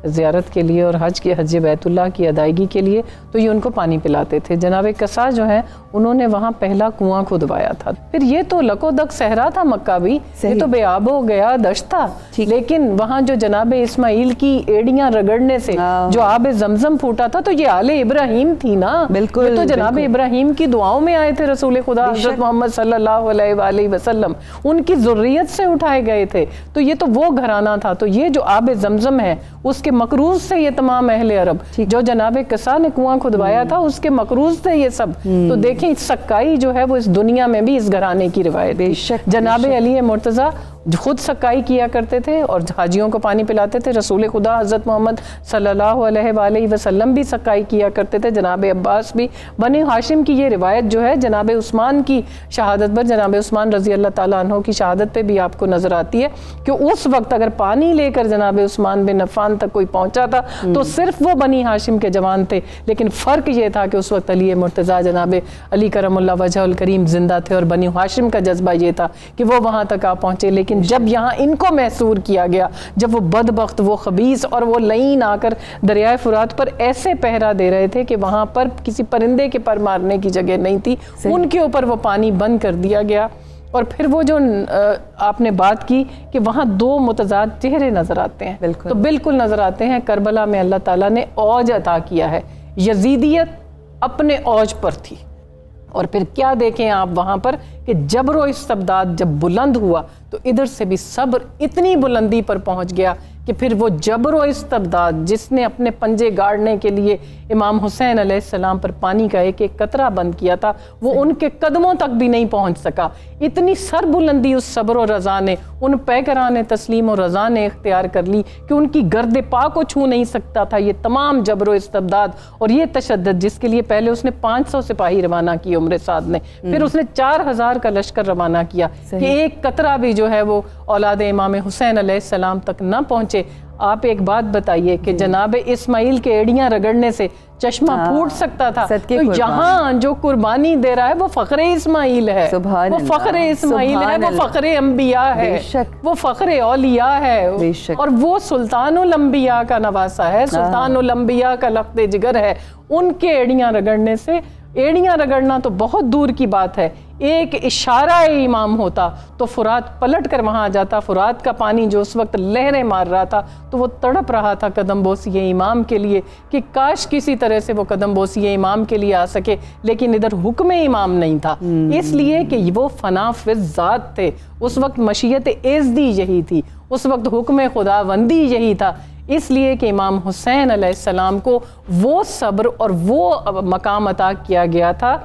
زیارت کے لیے اور حج بیت اللہ کی ادائیگی کے لیے، تو یہ ان کو پانی پلاتے تھے۔ جناب قصا جو ہیں انہوں نے وہاں پہلا کنواں کھدوایا تھا۔ پھر یہ تو لک و دک صحرا تھا مکہ بھی، یہ تو بے آب و گیا دشت تھا، لیکن وہاں جو جناب اسماعیل کی ایڑیاں رگڑنے سے جو آب زمزم پھوٹا تھا، تو یہ آل ابراہیم تھی نا، بالکل، یہ تو جناب ابراہیم کی دعاؤں میں آئے تھے رسول خدا حضرت محمد صلی اللہ علیہ وآلہ وسلم، ان کی ذریت سے اٹھائے گئے تھے، تو یہ تو وہ گھرانہ تھا۔ تو یہ جو آب زمزم ہے اس کے مقروض سے یہ تمام اہل عرب، جو جناب قصا نے کنواں کھدوایا تھا اس کے مقروض تھے یہ سب۔ تو دیکھیں سکائی جو ہے وہ اس دنیا میں بھی اس گھرانے کی روایت ہے۔ جناب علی مرتضیٰ خود سکائی کیا کرتے تھے اور حاجیوں کو پانی پلاتے تھے، رسول خدا حضرت محمد صلی اللہ علیہ وآلہ وسلم بھی سکائی کیا کرتے تھے، جناب عباس بھی۔ بنی ہاشم کی یہ روایت جو ہے جناب عثمان کی شہادت پر، جناب عثمان رضی اللہ تعالیٰ عنہ کی شہادت پہ بھی آپ کو نظر آتی ہے کہ اس وقت اگر پانی لے کر جناب عثمان بن عفان تک کوئی پہنچا تھا تو صرف وہ بنی ہاشم کے جوان تھے، لیکن فرق یہ تھا کہ اس وقت علی مرتضیٰ جناب علی کرم اللہ وجہ الکریم زندہ تھے اور بنی ہاشم کا جذبہ یہ تھا کہ وہ وہاں تک آ پہنچے۔ لیکن جب یہاں ان کو محصور کیا گیا، جب وہ بدبخت، وہ خبیث اور وہ لعین آ کر دریائے فرات پر ایسے پہرا دے رہے تھے کہ وہاں پر کسی پرندے کے پر مارنے کی جگہ نہیں تھی، ان کے اوپر وہ پانی بند کر دیا گیا۔ اور پھر وہ جو آپ نے بات کی کہ وہاں دو متضاد چہرے نظر آتے ہیں، تو بالکل نظر آتے ہیں۔ کربلا میں اللہ تعالیٰ نے اوج عطا کیا ہے، یزیدیت اپنے اوج پر تھی، اور پھر کیا دیکھیں آپ وہاں پر کہ جبر و استبداد جب بلند ہوا تو ادھر سے بھی صبر اتنی بلندی پر پہنچ گیا کہ پھر وہ جبر و استبداد جس نے اپنے پنجے گاڑنے کے لیے امام حسین علیہ السلام پر پانی کا ایک ایک قطرہ بند کیا تھا، وہ ان کے قدموں تک بھی نہیں پہنچ سکا۔ اتنی سر بلندی اس صبر و رضا نے، ان پیکران تسلیم و رضا نے اختیار کر لی کہ ان کی گرد پا کو چھو نہیں سکتا تھا یہ تمام جبر و استبداد اور یہ تشدد، جس کے لیے پہلے اس نے 500 سپاہی روانہ کیے عمر سعد نے، پھر اس نے 4000 کا لشکر روانہ کیا کہ ایک قطرہ بھی جو ہے وہ اولاد امام حسین علیہ السلام تک نہ پہنچے۔ آپ ایک بات بتائیے کہ جناب اسماعیل کے ایڑیاں رگڑنے سے چشمہ پھوٹ سکتا تھا، تو یہاں جو قربانی دے رہا ہے وہ فخر اسماعیل ہے، وہ فخر اسماعیل ہے، وہ فخر انبیاء ہے، وہ فخر اولیاء ہے، اور وہ سلطان الانبیاء کا نواسا ہے، سلطان الانبیاء کا لخت جگر ہے۔ ان کے ایڑیاں رگڑنے سے، ایڑیاں رگڑنا تو بہت دور کی بات ہے، ایک اشارہ امام ہوتا تو فرات پلٹ کر وہاں جاتا۔ فرات کا پانی جو اس وقت لہریں مار رہا تھا تو وہ تڑپ رہا تھا قدم بوسی امام کے لیے کہ کاش کسی طرح سے وہ قدم بوسی امام کے لیے آ سکے، لیکن ادھر حکم امام نہیں تھا، اس لیے کہ وہ فنا فی ذات تھے۔ اس وقت مشیت ایزدی یہی تھی، اس وقت حکم خداوندی یہی تھا، اس لیے کہ امام حسین علیہ السلام کو وہ صبر اور وہ مقام عطا کیا گیا تھا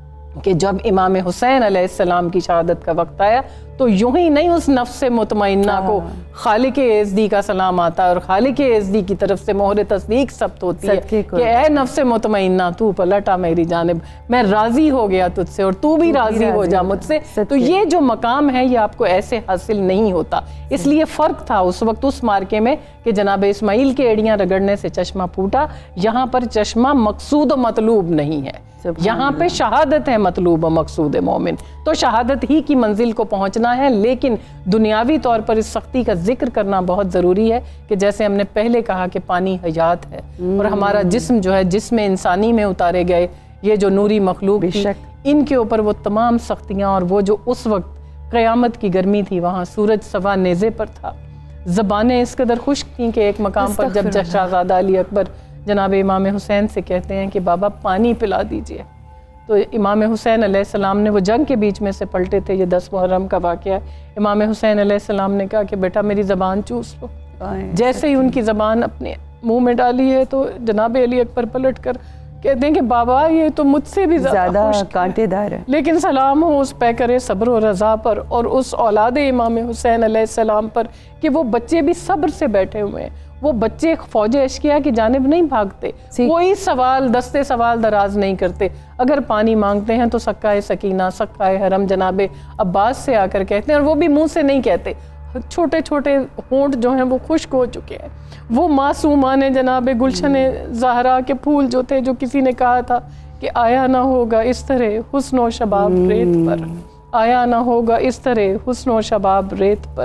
کہ جب امام حسین علیہ السلام کی شہادت کا وقت آیا تو یوں ہی نہیں اس نفس مطمئنہ کو خالق ایزدی کا سلام آتا ہے اور خالق ایزدی کی طرف سے مہر تصدیق ثبت ہوتی ہے کہ اے نفس مطمئنہ تو پلٹا میری جانب، میں راضی ہو گیا تجھ سے اور تو بھی راضی ہو جا مجھ سے۔ تو یہ جو مقام ہے یہ آپ کو ایسے حاصل نہیں ہوتا، اس لیے فرق تھا اس وقت اس مارکے میں کہ جناب اسماعیل کے ایڑیاں رگڑنے سے چشمہ پھوٹا، یہاں پر چشمہ مقصود و مطلوب نہیں ہے، یہاں پہ شہادت ہے مطلوب و مقصود مومن، تو شہادت ہی کی منزل کو پہنچنا ہے۔ لیکن دنیاوی طور پر اس سختی کا ذکر کرنا بہت ضروری ہے کہ جیسے ہم نے پہلے کہا کہ پانی حیات ہے، اور ہمارا جسم جو ہے جسم انسانی میں اتارے گئے یہ جو نوری مخلوق تھی، ان کے اوپر وہ تمام سختیاں اور وہ جو اس وقت قیامت کی گرمی تھی، وہاں سورج سوا نیزے پر تھا، زبانیں اس قدر خشک تھیں کہ ایک مقام پر جب شہزادہ علی اکبر جناب امام حسین سے کہتے ہیں کہ بابا پانی پلا دیجئے، تو امام حسین علیہ السلام نے، وہ جنگ کے بیچ میں سے پلٹے تھے، یہ 10 محرم کا واقعہ ہے، امام حسین علیہ السلام نے کہا کہ بیٹا میری زبان چوس لو۔ جیسے ہی ان کی زبان اپنے منہ میں ڈالی ہے تو جناب علی اکبر پلٹ کر کہتے ہیں کہ بابا یہ تو مجھ سے بھی زیادہ کانٹے دار ہے، لیکن سلام ہو اس پیکر صبر و رضا پر اور اس اولاد امام حسین علیہ السلام پر کہ وہ بچے بھی صبر سے بیٹھے ہوئے ہیں، وہ بچے فوج اشکیا کی جانب نہیں بھاگتے، کوئی سوال دستے سوال دراز نہیں کرتے، اگر پانی مانگتے ہیں تو سکائے سکینہ سکائے حرم جناب عباس سے آ کر کہتے ہیں، اور وہ بھی منہ سے نہیں کہتے، چھوٹے چھوٹے ہونٹ جو ہیں وہ خشک ہو چکے ہیں، وہ معصومان جناب گلشن زہرا کے پھول جو تھے، جو کسی نے کہا تھا کہ آیا نہ ہوگا اس طرح حسن و شباب ریت پر، آیا نہ ہوگا اس طرح حسن و شباب ریت پر،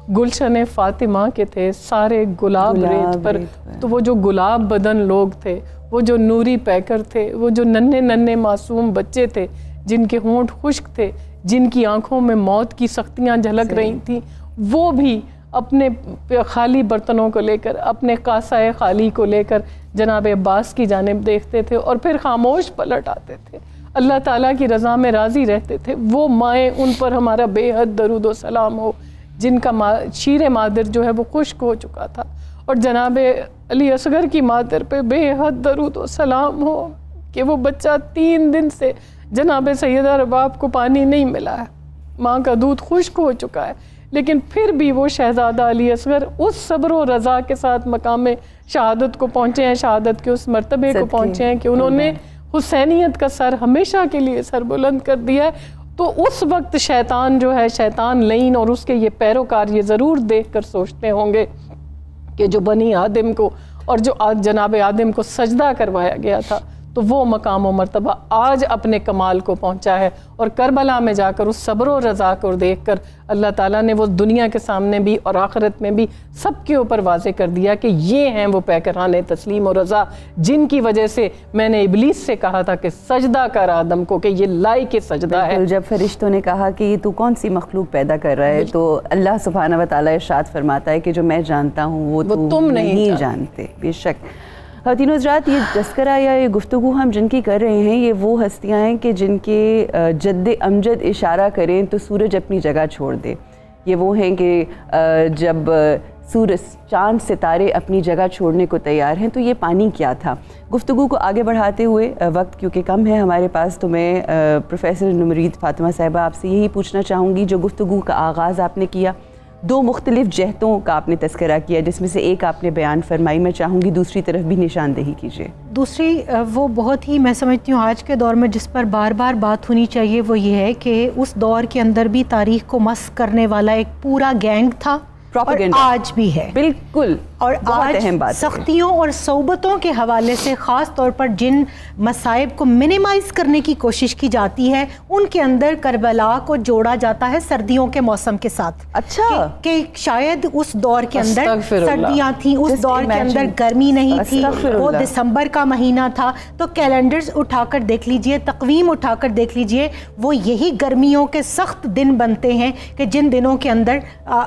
گلشن فاطمہ کے تھے سارے گلاب ریت پر. تو وہ جو گلاب بدن لوگ تھے, وہ جو نوری پیکر تھے, وہ جو ننھے ننھے معصوم بچے تھے جن کے ہونٹ خشک تھے, جن کی آنکھوں میں موت کی سختیاں جھلک رہی تھیں, وہ بھی اپنے خالی برتنوں کو لے کر, اپنے کاسہ خالی کو لے کر جناب عباس کی جانب دیکھتے تھے اور پھر خاموش پلٹ آتے تھے, اللہ تعالیٰ کی رضا میں راضی رہتے تھے. وہ مائیں, ان پر ہمارا بے حد درود و سلام ہو, جن کا شیر مادر جو ہے وہ خشک ہو چکا تھا, اور جناب علی اصغر کی مادر پہ بے حد درود و سلام ہو کہ وہ بچہ 3 دن سے جناب سیدہ رباب کو پانی نہیں ملا ہے, ماں کا دودھ خشک ہو چکا ہے, لیکن پھر بھی وہ شہزادہ علی اصغر اس صبر و رضا کے ساتھ مقام شہادت کو پہنچے ہیں, شہادت کے اس مرتبے کو پہنچے ہیں کہ انہوں نے حسینیت کا سر ہمیشہ کے لیے سر بلند کر دیا ہے. تو اس وقت شیطان جو ہے, شیطان لعین اور اس کے یہ پیروکار یہ ضرور دیکھ کر سوچتے ہوں گے کہ جو بنی آدم کو اور جو جناب آدم کو سجدہ کروایا گیا تھا, تو وہ مقام و مرتبہ آج اپنے کمال کو پہنچا ہے. اور کربلا میں جا کر اس صبر و رضا کو دیکھ کر اللہ تعالیٰ نے وہ دنیا کے سامنے بھی اور آخرت میں بھی سب کے اوپر واضح کر دیا کہ یہ ہیں وہ پیکران تسلیم و رضا, جن کی وجہ سے میں نے ابلیس سے کہا تھا کہ سجدہ کر آدم کو, کہ یہ لائق سجدہ ہے. جب فرشتوں نے کہا کہ یہ تو کون سی مخلوق پیدا کر رہا ہے, تو اللہ سبحانہ و تعالیٰ ارشاد فرماتا ہے کہ جو میں جانتا ہوں وہ تم نہیں جانتے. بے شک خواتین و حضرات, یہ تذکرہ یا یہ گفتگو ہم جن کی کر رہے ہیں, یہ وہ ہستیاں ہیں کہ جن کے جد امجد اشارہ کریں تو سورج اپنی جگہ چھوڑ دے. یہ وہ ہیں کہ جب سورج چاند ستارے اپنی جگہ چھوڑنے کو تیار ہیں تو یہ پانی کیا تھا. گفتگو کو آگے بڑھاتے ہوئے, وقت کیونکہ کم ہے ہمارے پاس, تو میں پروفیسر نمرید فاطمہ صاحبہ آپ سے یہی پوچھنا چاہوں گی, جو گفتگو کا آغاز آپ نے کیا, 2 مختلف جہتوں کا آپ نے تذکرہ کیا, جس میں سے ایک آپ نے بیان فرمائی, میں چاہوں گی دوسری طرف بھی نشاندہی کیجیے. دوسری وہ بہت ہی میں سمجھتی ہوں آج کے دور میں جس پر بار بار بات ہونی چاہیے, وہ یہ ہے کہ اس دور کے اندر بھی تاریخ کو مسخ کرنے والا ایک پورا گینگ تھا, اور آج بھی ہے. بالکل, اور آج سختیوں اور صعوبتوں کے حوالے سے خاص طور پر جن مصائب کو منیمائز کرنے کی کوشش کی جاتی ہے, ان کے اندر کربلا کو جوڑا جاتا ہے سردیوں کے موسم کے ساتھ. اچھا, کہ شاید اس دور کے اندر سردیاں تھیں, اس دور کے اندر گرمی نہیں تھی, وہ دسمبر کا مہینہ تھا, تو کیلنڈرز اٹھا کر دیکھ لیجئے, تقویم اٹھا کر دیکھ لیجئے, وہ یہی گرمیوں کے سخت دن بنتے ہیں کہ جن دنوں کے اندر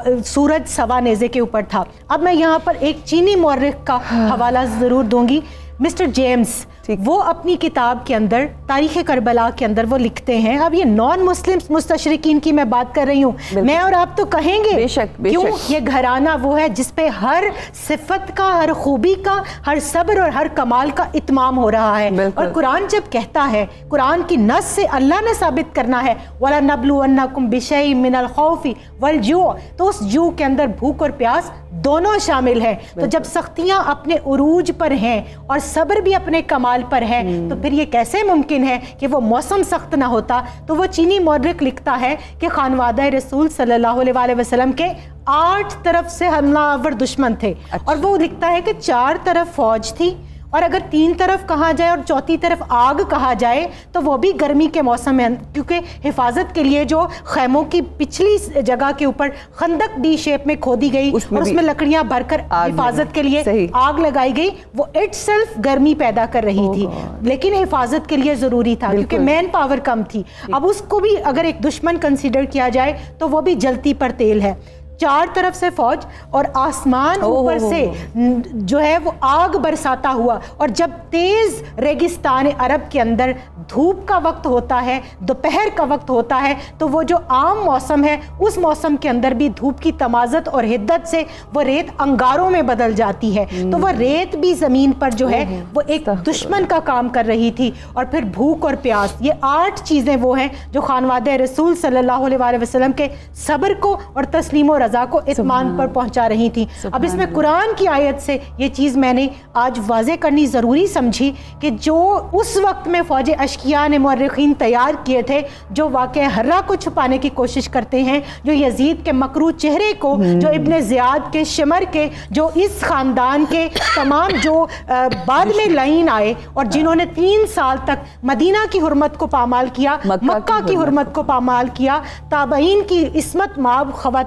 سورج سوا نیزے کے اوپر تھا. اب میں یہاں پر ایک چینی مورخ کا حوالہ ضرور دوں گی, مسٹر جیمز, وہ اپنی کتاب کے اندر تاریخ کربلا کے اندر وہ لکھتے ہیں, اب یہ نان مسلم مستشرقین کی میں بات کر رہی ہوں, میں اور آپ تو کہیں گے کیوں یہ گھرانہ وہ ہے جس پہ ہر صفت کا, ہر خوبی کا, ہر صبر اور ہر کمال کا اتمام ہو رہا ہے. اور قرآن جب کہتا ہے, قرآن کی نص سے اللہ نے ثابت کرنا ہے وَلَنَبْلُوَنَّكُمْ بِشَيْءٍ مِّنَ الْخَوْفِ وَالْجُوعِ, تو اس جو کے اندر بھوک اور پیاس دونوں شامل ہیں. تو جب سختیاں اپنے عروج پر ہیں اور صبر بھی اپنے کمال پر ہے, تو پھر یہ کیسے ممکن ہے کہ وہ موسم سخت نہ ہوتا. تو وہ چینی مورخ لکھتا ہے کہ خانوادہ رسول صلی اللہ علیہ وسلم کے 8 طرف سے حملہ آور دشمن تھے. اور وہ لکھتا ہے کہ 4 طرف فوج تھی, اور اگر 3 طرف کہا جائے اور 4تھی طرف آگ کہا جائے تو وہ بھی گرمی کے موسم میں, کیونکہ حفاظت کے لیے جو خیموں کی پچھلی جگہ کے اوپر خندق ڈی شیپ میں کھودی گئی اور اس میں لکڑیاں بھر کر حفاظت کے لیے آگ لگائی گئی, وہ اٹ سیلف گرمی پیدا کر رہی تھی, لیکن حفاظت کے لیے ضروری تھا کیونکہ مین پاور کم تھی. اب اس کو بھی اگر ایک دشمن کنسیڈر کیا جائے تو وہ بھی جلتی پر تیل ہے. 4 طرف سے فوج اور آسمان اوپر سے جو ہے وہ آگ برساتا ہوا, اور جب تیز ریگستان عرب کے اندر دھوپ کا وقت ہوتا ہے, دوپہر کا وقت ہوتا ہے, تو وہ جو عام موسم ہے اس موسم کے اندر بھی دھوپ کی تمازت اور حدت سے وہ ریت انگاروں میں بدل جاتی ہے. تو وہ ریت بھی زمین پر جو ہے وہ ایک دشمن کا کام کر رہی تھی. اور پھر بھوک اور پیاس, یہ 8 چیزیں وہ ہیں جو خانوادہ رسول صلی اللہ علیہ وسلم کے صبر کو اور تسلیم و رضا کو اطمینان پر پہنچا رہی تھی. اب اس میں قرآن کی آیت سے یہ چیز میں نے آج واضح کرنی ضروری سمجھی کہ جو اس وقت میں فوج اشکیاء نے مورخین تیار کیے تھے, جو واقعہ ہرہ کو چھپانے کی کوشش کرتے ہیں, جو یزید کے مکروہ چہرے کو, جو ابن زیاد کے, شمر کے, جو اس خاندان کے تمام جو بعد میں لائن آئے اور جنہوں نے 3 سال تک مدینہ کی حرمت کو پامال کیا, مکہ کی حرمت کو پامال کیا, تابعین کی عصمت مآب خواتین کو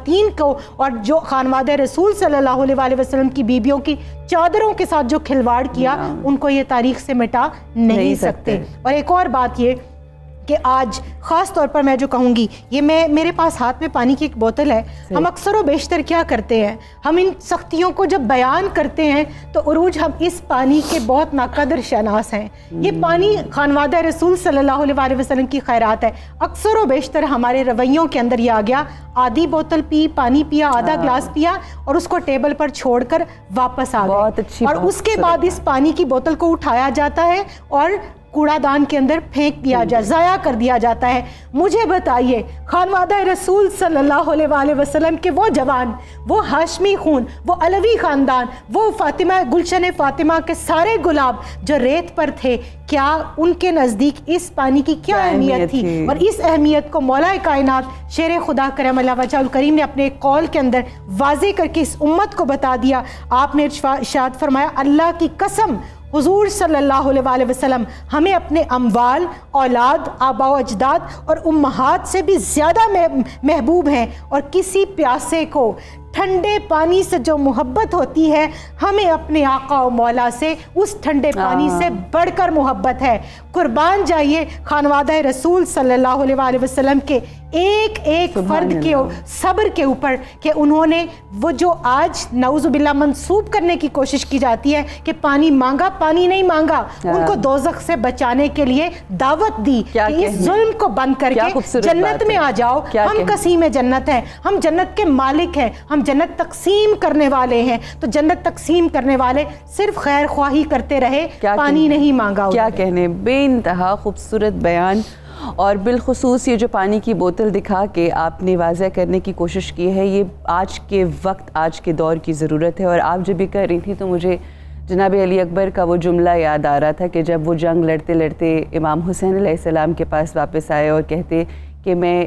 ہو اور جو خانوادہ رسول صلی اللہ علیہ وسلم کی بیبیوں کی چادروں کے ساتھ جو کھلواڑ کیا ان کو یہ تاریخ سے مٹا نہیں سکتے۔ اور ایک اور بات یہ کہ آج خاص طور پر میں جو کہوں گی، یہ میرے پاس ہاتھ میں پانی کی ایک بوتل ہے، ہم اکثر و بیشتر کیا کرتے ہیں، ہم ان سختیوں کو جب بیان کرتے ہیں تو عروج ہم اس پانی کے بہت ناقدر شناس ہیں۔ یہ پانی خانوادہ رسول صلی اللہ علیہ وسلم کی خیرات ہے، اکثر و بیشتر ہمارے رویوں کے اندر یہ آ گیا، آدھی بوتل پی، پانی پیا، آدھا گلاس پیا اور اس کو ٹیبل پر چھوڑ کر واپس آ گئے، اور اس کے بعد اس پانی کی بوتل کو اٹھایا جاتا ہے اور کوڑا دان کے اندر پھینک دیا جائے، ضائع کر دیا جاتا ہے۔ مجھے بتائیے خانوادہ رسول صلی اللہ علیہ وسلم کے وہ جوان، وہ ہاشمی خون، وہ علوی خاندان، وہ فاطمہ گلشن فاطمہ کے سارے گلاب جو ریت پر تھے، کیا ان کے نزدیک اس پانی کی کیا اہمیت تھی؟ اور اس اہمیت کو مولا کائنات شیر خدا کرم اللہ وجہ الکریم نے اپنے ایک قول کے اندر واضح کر کے اس امت کو بتا دیا۔ آپ نے ارشاد فرمایا، اللہ کی قسم حضور صلی اللہ علیہ وسلم ہمیں اپنے اموال، اولاد، آباء و اجداد اور امہات سے بھی زیادہ محبوب ہیں، اور کسی پیاسے کو ٹھنڈے پانی سے جو محبت ہوتی ہے ہمیں اپنے آقا و مولا سے اس ٹھنڈے پانی سے بڑھ کر محبت ہے۔ قربان جائیے خانوادہ رسول صلی اللہ علیہ وسلم کے ایک ایک فرد کے صبر کے اوپر کہ انہوں نے وہ جو آج نعوذ باللہ منسوب کرنے کی کوشش کی جاتی ہے کہ پانی مانگا، پانی نہیں مانگا، ان کو دوزخ سے بچانے کے لیے دعوت دی کہ اس ظلم کو بند کر کے جنت میں آ جاؤ، ہم قسیم جنت ہیں، ہم جنت کے مالک ہیں، ہم جنت تقسیم کرنے والے ہیں، تو جنت تقسیم کرنے والے صرف خیر خواہی کرتے رہے، پانی نہیں مانگا۔ کیا کہنے، بے انتہا خوبصورت بیان، اور بالخصوص یہ جو پانی کی بوتل دکھا کے آپ نے واضح کرنے کی کوشش کی ہے، یہ آج کے وقت، آج کے دور کی ضرورت ہے۔ اور آپ جب بھی کر رہی تھی تو مجھے جناب علی اکبر کا وہ جملہ یاد آ رہا تھا کہ جب وہ جنگ لڑتے لڑتے امام حسین علیہ السلام کے پاس واپس آئے اور کہتے کہ میں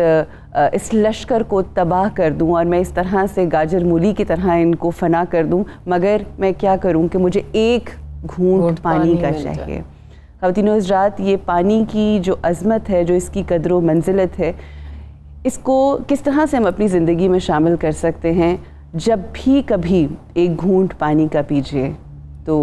اس لشکر کو تباہ کر دوں اور میں اس طرح سے گاجر مولی کی طرح ان کو فنا کر دوں، مگر میں کیا کروں کہ مجھے ایک گھونٹ پانی کا چاہیے۔ خواتین و حضرات، یہ پانی کی جو عظمت ہے، جو اس کی قدر و منزلت ہے، اس کو کس طرح سے ہم اپنی زندگی میں شامل کر سکتے ہیں؟ جب بھی کبھی ایک گھونٹ پانی کا پیجیے تو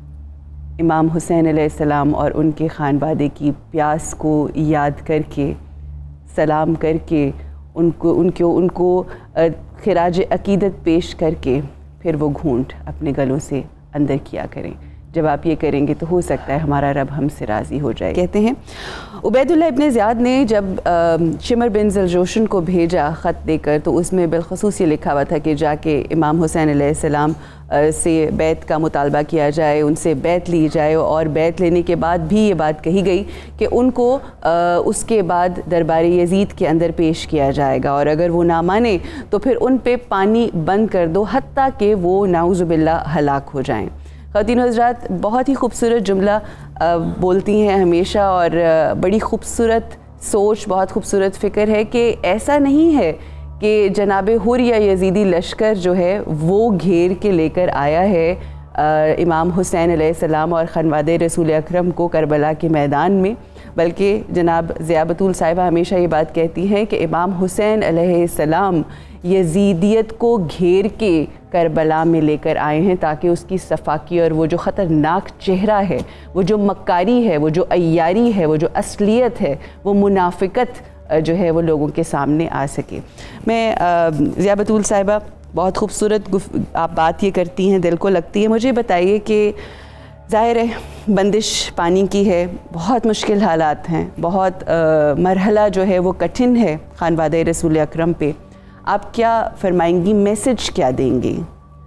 امام حسین علیہ السلام اور ان کے خانوادے کی پیاس کو یاد کر کے، سلام کر کے، ان کو خراج عقیدت پیش کر کے پھر وہ گھونٹ اپنے گلوں سے اندر کیا کریں۔ جب آپ یہ کریں گے تو ہو سکتا ہے ہمارا رب ہم سے راضی ہو جائے۔ کہتے ہیں عبید اللہ ابن زیاد نے جب شمر بن ذوالجوشن کو بھیجا خط دے کر، تو اس میں بالخصوص یہ لکھا ہوا تھا کہ جا کے امام حسین علیہ السلام سے بیعت کا مطالبہ کیا جائے، ان سے بیعت لی جائے، اور بیعت لینے کے بعد بھی یہ بات کہی گئی کہ ان کو اس کے بعد دربار یزید کے اندر پیش کیا جائے گا، اور اگر وہ نہ مانے تو پھر ان پہ پانی بند کر دو حتیٰ کہ وہ نعوذ باللہ ہلاک ہو جائیں۔ خواتین و حضرات، بہت ہی خوبصورت جملہ بولتی ہیں ہمیشہ، اور بڑی خوبصورت سوچ، بہت خوبصورت فکر ہے کہ ایسا نہیں ہے کہ جناب حر یا یزیدی لشکر جو ہے وہ گھیر کے لے کر آیا ہے امام حسین علیہ السلام اور خانوادہ رسول اکرم کو کربلا کے میدان میں، بلکہ جناب ضیاء بطول صاحبہ ہمیشہ یہ بات کہتی ہیں کہ امام حسین علیہ السلام یزیدیت کو گھیر کے کربلا میں لے کر آئے ہیں تاکہ اس کی صفاکی اور وہ جو خطرناک چہرہ ہے، وہ جو مکاری ہے، وہ جو عیاری ہے، وہ جو اصلیت ہے، وہ منافقت جو ہے وہ لوگوں کے سامنے آ سکے۔ میں ضیاء بطول صاحبہ، بہت خوبصورت آپ بات یہ کرتی ہیں، دل کو لگتی ہے۔ مجھے بتائیے کہ ظاہر ہے بندش پانی کی ہے، بہت مشکل حالات ہیں، بہت مرحلہ جو ہے وہ کٹھن ہے خانوادہ رسول اکرم پہ، آپ کیا فرمائیں گی، میسج کیا دیں گی؟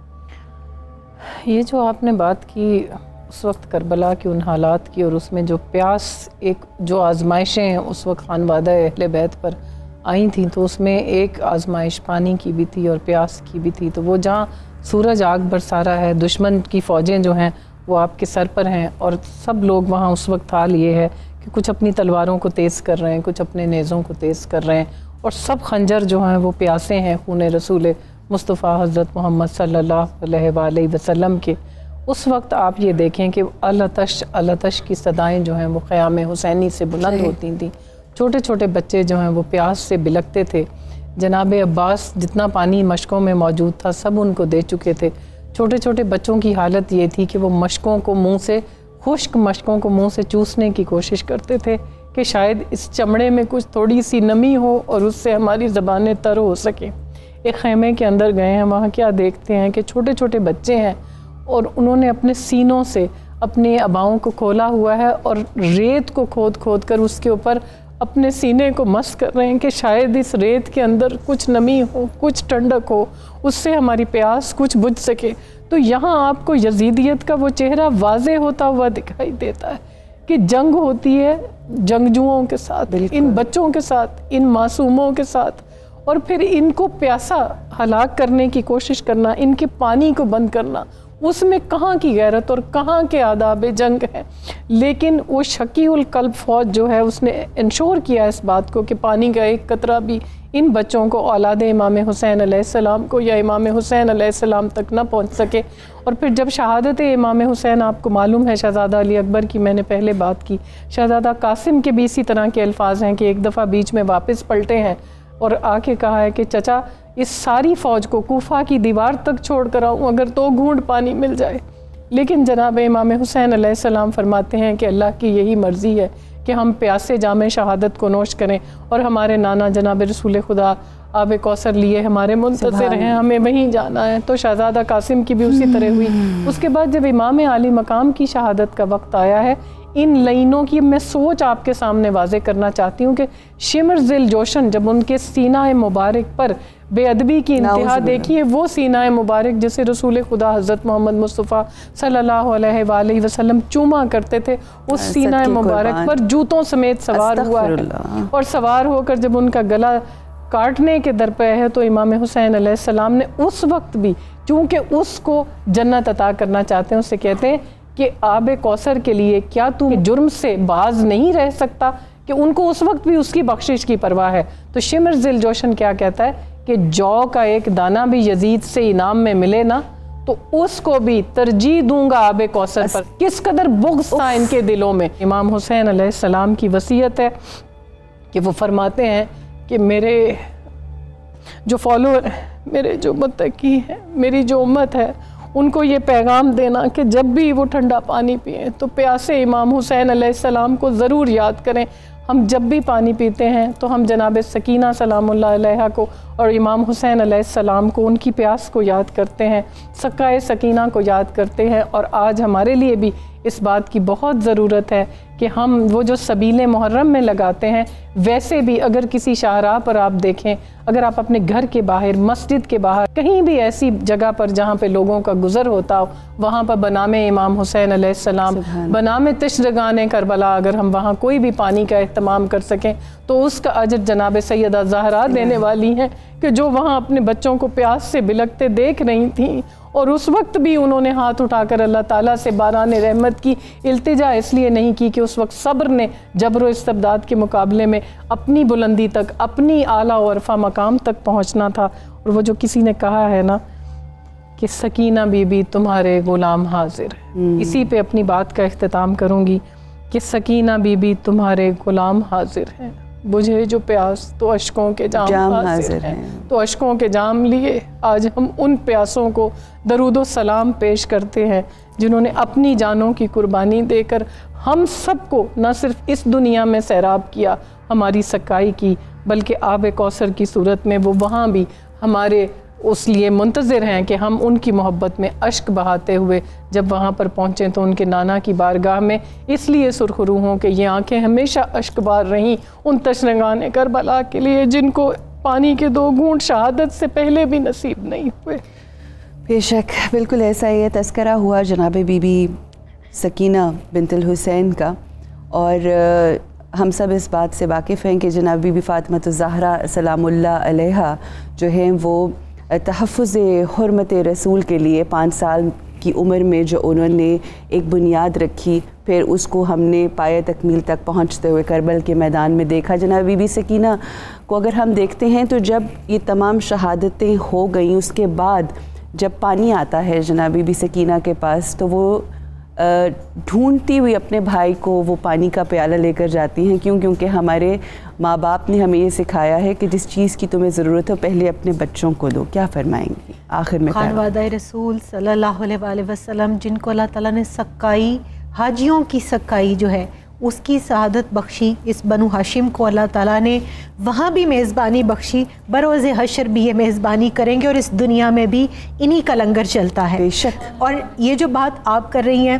یہ جو آپ نے بات کی اس وقت کربلا کے ان حالات کی، اور اس میں جو پیاس، ایک جو آزمائشیں اس وقت خانوادہ اہل بیت پر آئی تھیں، تو اس میں ایک آزمائش پانی کی بھی تھی اور پیاس کی بھی تھی۔ تو وہ جہاں سورج آگ برسا رہا ہے، دشمن کی فوجیں جو ہیں وہ آپ کے سر پر ہیں، اور سب لوگ وہاں اس وقت حال یہ ہے کہ کچھ اپنی تلواروں کو تیز کر رہے ہیں، کچھ اپنے نیزوں کو تیز کر رہے ہیں، اور سب خنجر جو ہیں وہ پیاسے ہیں خون رسول مصطفیٰ حضرت محمد صلی اللہ علیہ وآلہ وسلم کے۔ اس وقت آپ یہ دیکھیں کہ الاتش الاتش کی صدائیں جو ہیں وہ قیام حسینی سے بلند ہوتی تھیں، چھوٹے چھوٹے بچے جو ہیں وہ پیاس سے بلکتے تھے۔ جناب عباس جتنا پانی مشکوں میں موجود تھا سب ان کو دے چکے تھے. چھوٹے چھوٹے بچوں کی حالت یہ تھی کہ وہ مشکوں کو منہ سے خشک مشکوں کو منہ سے چوسنے کی کوشش کرتے تھے کہ شاید اس چمڑے میں کچھ تھوڑی سی نمی ہو اور اس سے ہماری زبانیں تر ہو سکیں. ایک خیمے کے اندر گئے ہیں, وہاں کیا دیکھتے ہیں کہ چھوٹے چھوٹے بچے ہیں اور انہوں نے اپنے سینوں سے اپنے اباؤں کو کھولا ہوا ہے اور ریت کو کھود کھود کر اس کے اوپر اپنے سینے کو مس کر رہے ہیں کہ شاید اس ریت کے اندر کچھ نمی ہو, کچھ ٹھنڈک ہو, اس سے ہماری پیاس کچھ بجھ سکے. تو یہاں آپ کو یزیدیت کا وہ چہرہ واضح ہوتا ہوا دکھائی دیتا ہے کہ جنگ ہوتی ہے جنگجوؤں کے ساتھ, ان بچوں کے ساتھ, ان معصوموں کے ساتھ, اور پھر ان کو پیاسا ہلاک کرنے کی کوشش کرنا, ان کے پانی کو بند کرنا, اس میں کہاں کی غیرت اور کہاں کے آداب جنگ ہیں. لیکن وہ شکی القلب فوج جو ہے اس نے انشور کیا اس بات کو کہ پانی کا ایک قطرہ بھی ان بچوں کو اولاد امام حسین علیہ السلام کو یا امام حسین علیہ السلام تک نہ پہنچ سکے. اور پھر جب شہادت امام حسین آپ کو معلوم ہے شہزادہ علی اکبر کی میں نے پہلے بات کی, شہزادہ قاسم کے بھی اسی طرح کے الفاظ ہیں کہ ایک دفعہ بیچ میں واپس پلٹے ہیں اور آ کے کہا ہے کہ چچا اس ساری فوج کو کوفہ کی دیوار تک چھوڑ کر آؤں اگر 2 گھونٹ پانی مل جائے. لیکن جناب امام حسین علیہ السلام فرماتے ہیں کہ اللہ کی یہی مرضی ہے کہ ہم پیاسے جام شہادت کو نوش کریں اور ہمارے نانا جناب رسول خدا آب کوثر لیے ہمارے منتظر ہیں, ہمیں وہیں جانا ہے. تو شہزادہ قاسم کی بھی اسی طرح ہوئی. اس کے بعد جب امام عالی مقام کی شہادت کا وقت آیا ہے, ان لائنوں کی میں سوچ آپ کے سامنے واضح کرنا چاہتی ہوں کہ شمر ذل جوشن جب ان کے سینہ مبارک پر بے ادبی کی انتہا دیکھیے, وہ سینہ مبارک جسے رسول خدا حضرت محمد مصطفیٰ صلی اللہ علیہ وآلہ وسلم چوما کرتے تھے, اس سینہ مبارک پر جوتوں سمیت سوار ہوا ہے. اور سوار ہو کر جب ان کا گلا کاٹنے کے در پہ ہے تو امام حسین علیہ السلام نے اس وقت بھی چونکہ اس کو جنت عطا کرنا چاہتے ہیں, اس سے کہتے ہیں کہ آب کوثر کے لیے کیا تو جرم سے باز نہیں رہ سکتا, کہ ان کو اس وقت بھی اس کی بخشش کی پرواہ ہے. تو شمر ذل جوشن کیا کہتا ہے کہ جو کا ایک دانہ بھی یزید سے انعام میں ملے نا تو اس کو بھی ترجیح دوں گا آب کوثر پر. کس قدر بغض تھا ان کے دلوں میں. امام حسین علیہ السلام کی وصیت ہے کہ وہ فرماتے ہیں کہ میرے جو فالوور ہیں, میرے جو متقی ہیں, میری جو امت ہے, ان کو یہ پیغام دینا کہ جب بھی وہ ٹھنڈا پانی پئیں تو پیاسے امام حسین علیہ السلام کو ضرور یاد کریں. ہم جب بھی پانی پیتے ہیں تو ہم جناب سکینہ سلام اللہ علیہا کو اور امام حسین علیہ السلام کو ان کی پیاس کو یاد کرتے ہیں, سقائے سکینہ کو یاد کرتے ہیں. اور آج ہمارے لیے بھی اس بات کی بہت ضرورت ہے کہ ہم وہ جو سبیل محرم میں لگاتے ہیں ویسے بھی اگر کسی شاہراہ پر آپ دیکھیں, اگر آپ اپنے گھر کے باہر, مسجد کے باہر, کہیں بھی ایسی جگہ پر جہاں پہ لوگوں کا گزر ہوتا ہو, وہاں پر بنام امام حسین علیہ السلام, بنام تشرگان کربلا, اگر ہم وہاں کوئی بھی پانی کا اہتمام کر سکیں تو اس کا اجر جناب سیدہ زہرا دینے والی ہیں کہ جو وہاں اپنے بچوں کو پیاس سے بلکتے دیکھ رہی تھیں اور اس وقت بھی انہوں نے ہاتھ اٹھا کر اللہ تعالیٰ سے باران رحمت کی التجا اس لیے نہیں کی کہ اس وقت صبر نے جبر و استبداد کے مقابلے میں اپنی بلندی تک, اپنی اعلیٰ و عرفہ مقام تک پہنچنا تھا. اور وہ جو کسی نے کہا ہے نا کہ سکینہ بی بی تمہارے غلام حاضر ہے, اسی پہ اپنی بات کا اختتام کروں گی کہ سکینہ بی بی تمہارے غلام حاضر ہیں, بجھے جو پیاس تو اشکوں کے جام حاضر ہیں. تو اشکوں کے جام لیے آج ہم ان پیاسوں کو درود و سلام پیش کرتے ہیں جنہوں نے اپنی جانوں کی قربانی دے کر ہم سب کو نہ صرف اس دنیا میں سیراب کیا, ہماری سکائی کی, بلکہ آب کوثر کی صورت میں وہ وہاں بھی ہمارے اس لیے منتظر ہیں کہ ہم ان کی محبت میں اشک بہاتے ہوئے جب وہاں پر پہنچیں تو ان کے نانا کی بارگاہ میں اس لیے سرخرو ہوں کہ یہ آنکھیں ہمیشہ اشک بار رہیں ان تشنگان کربلا کے لیے جن کو پانی کے 2 گھونٹ شہادت سے پہلے بھی نصیب نہیں ہوئے. بے شک بالکل ایسا ہی تذکرہ ہوا جناب بی بی سکینہ بنت الحسین کا, اور ہم سب اس بات سے واقف ہیں کہ جناب بی بی فاطمہ الزہرا سلام اللہ علیہا جو ہیں وہ تحفظ حرمت رسول کے لیے 5 سال کی عمر میں جو انہوں نے ایک بنیاد رکھی, پھر اس کو ہم نے پایہ تکمیل تک پہنچتے ہوئے کربل کے میدان میں دیکھا. جناب بی بی سکینہ کو اگر ہم دیکھتے ہیں تو جب یہ تمام شہادتیں ہو گئیں اس کے بعد جب پانی آتا ہے جناب بی بی سکینہ کے پاس تو وہ ڈھونڈتی ہوئی اپنے بھائی کو وہ پانی کا پیالہ لے کر جاتی ہیں. کیونکہ ہمارے ماں باپ نے ہمیں یہ سکھایا ہے کہ جس چیز کی تمہیں ضرورت ہو پہلے اپنے بچوں کو دو. کیا فرمائیں گی آخر میں؟ خانوادہ رسول صلی اللہ علیہ وآلہ وسلم جن کو اللہ تعالیٰ نے سکائی، حاجیوں کی سکائی جو ہے اس کی سعادت بخشی، اس بنو ہاشم کو اللہ تعالیٰ نے وہاں بھی میزبانی بخشی، بروز حشر بھی یہ میزبانی کریں گے اور اس دنیا میں بھی انہی کا لنگر چلتا ہے. بے شک. اور یہ جو بات آپ کر رہی ہیں،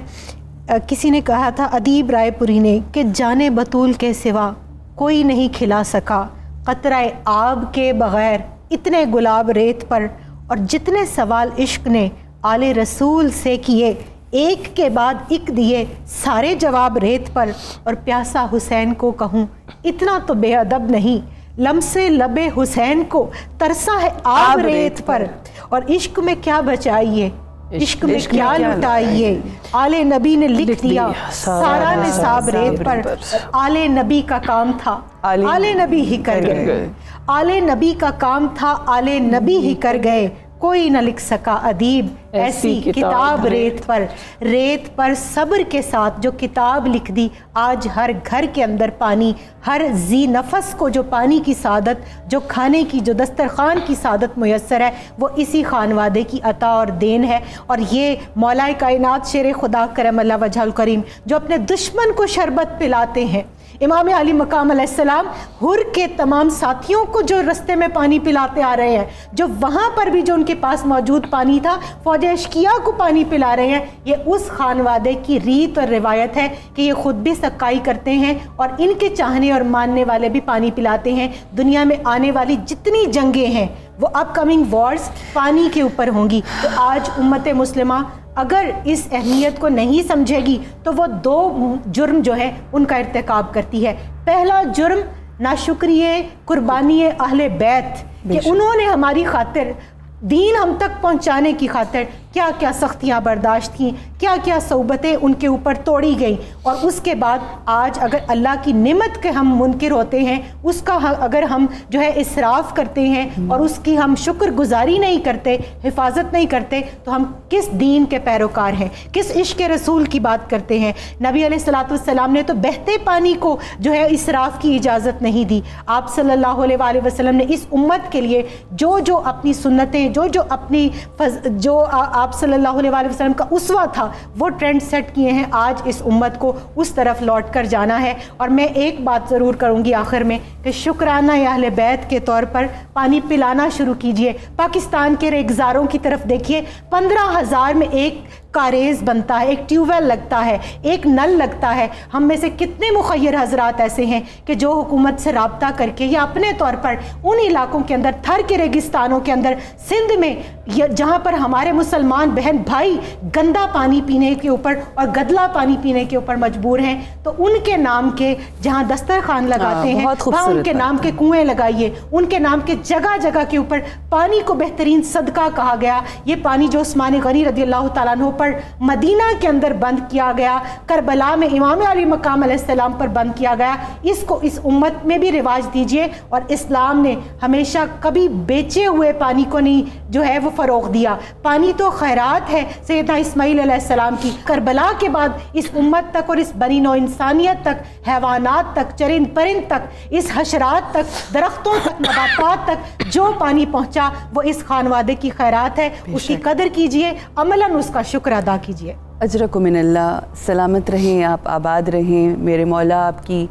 کسی نے کہا تھا ادیب رائے پوری نے کہ جانے بطول کے سوا کوئی نہیں کھلا سکا قطرہ آب کے بغیر اتنے گلاب ریت پر، اور جتنے سوال عشق نے آل رسول سے کیے ایک کے بعد ایک دیے سارے جواب ریت پر. اور پیاسا حسین کو کہوں اتنا تو بے ادب نہیں، لمس لب حسین کو ترسا ہے آب ریت پر. اور عشق میں کیا بچائیے، عشق میں کیا لٹائیے، آل نبی نے لکھ دیا سارا نصاب ریت پر. آل نبی کا کام تھا آل نبی ہی کر گئے، آل نبی کا کام تھا آل نبی ہی کر گئے. کوئی نہ لکھ سکا ادیب ایسی کتاب ریت پر. ریت پر صبر کے ساتھ جو کتاب لکھ دی، آج ہر گھر کے اندر پانی، ہر ذی نفس کو جو پانی کی سعادت، جو کھانے کی، جو دسترخوان کی سعادت میسر ہے، وہ اسی خانوادے کی عطا اور دین ہے. اور یہ مولا کائنات شیر خدا کرم اللہ وجہ الکریم جو اپنے دشمن کو شربت پلاتے ہیں، امام علی مقام علیہ السلام حر کے تمام ساتھیوں کو جو رستے میں پانی پلاتے آ رہے ہیں، جو وہاں پر بھی جو ان کے پاس موجود پانی تھا فوج اشقیاء کو پانی پلا رہے ہیں. یہ اس خانوادے کی ریت اور روایت ہے کہ یہ خود بھی سقائی کرتے ہیں اور ان کے چاہنے اور ماننے والے بھی پانی پلاتے ہیں. دنیا میں آنے والی جتنی جنگیں ہیں وہ اپ کمنگ وارز پانی کے اوپر ہوں گی. تو آج امت مسلمہ اگر اس اہمیت کو نہیں سمجھے گی تو وہ دو جرم جو ہے ان کا ارتکاب کرتی ہے. پہلا جرم ناشکریے قربانی اہل بیت کہ انہوں نے ہماری خاطر دین ہم تک پہنچانے کی خاطر کیا کیا سختیاں برداشت کیں، کیا کیا صعوبتیں ان کے اوپر توڑی گئیں. اور اس کے بعد آج اگر اللہ کی نعمت کے ہم منکر ہوتے ہیں، اس کا اگر ہم جو ہے اسراف کرتے ہیں اور اس کی ہم شکر گزاری نہیں کرتے، حفاظت نہیں کرتے، تو ہم کس دین کے پیروکار ہیں، کس عشق رسول کی بات کرتے ہیں. نبی علیہ الصلوۃ والسلام نے تو بہتے پانی کو جو ہے اسراف کی اجازت نہیں دی. آپ صلی اللہ علیہ وآلہ وسلم نے اس امت کے لیے جو اپنی سنتیں، جو اپنی جو آپ صلی اللہ علیہ وآلہ وسلم کا اسوہ تھا وہ ٹرینڈ سیٹ کیے ہیں. آج اس امت کو اس طرف لوٹ کر جانا ہے. اور میں ایک بات ضرور کروں گی آخر میں کہ شکرانہ اہل بیت کے طور پر پانی پلانا شروع کیجئے. پاکستان کے ریگزاروں کی طرف دیکھیے، 15,000 میں ایک کاریز بنتا ہے، ایک ٹیوب ویل لگتا ہے، ایک نل لگتا ہے. ہم میں سے کتنے مخیر حضرات ایسے ہیں کہ جو حکومت سے رابطہ کر کے یا اپنے طور پر ان علاقوں کے اندر، تھر کے ریگستانوں کے اندر، سندھ میں جہاں پر ہمارے مسلمان بہن بھائی گندا پانی پینے کے اوپر اور گدلا پانی پینے کے اوپر مجبور ہیں، تو ان کے نام کے جہاں دسترخوان لگاتے ہیں وہاں ان کے نام کے کنویں لگائیے، ان کے نام کے جگہ جگہ کے اوپر پانی کو بہترین صدقہ کہا گیا. یہ پانی جو عثمان غنی رضی اللہ تعالیٰ عنہ پر مدینہ کے اندر بند کیا گیا، کربلا میں امام علی مقام علیہ السلام پر بند کیا گیا، اس کو اس امت میں بھی رواج دیجئے. اور اسلام نے ہمیشہ کبھی بیچے ہوئے پانی کو نہیں جو ہے وہ فروغ دیا. پانی تو خیرات ہے سیدنا اسماعیل علیہ السلام کی. کربلا کے بعد اس امت تک اور اس بنی نوع انسانیت تک، حیوانات تک، چرند پرند تک، اس حشرات تک، درختوں تک، نباتات تک جو پانی پہنچا وہ اس خانوادے کی خیرات ہے. اس کی قدر کیجئے، عملاً اس کا شکر ادا کیجئے. اجرکم من اللہ. سلامت رہیں آپ، آباد رہیں. میرے مولا آپ کی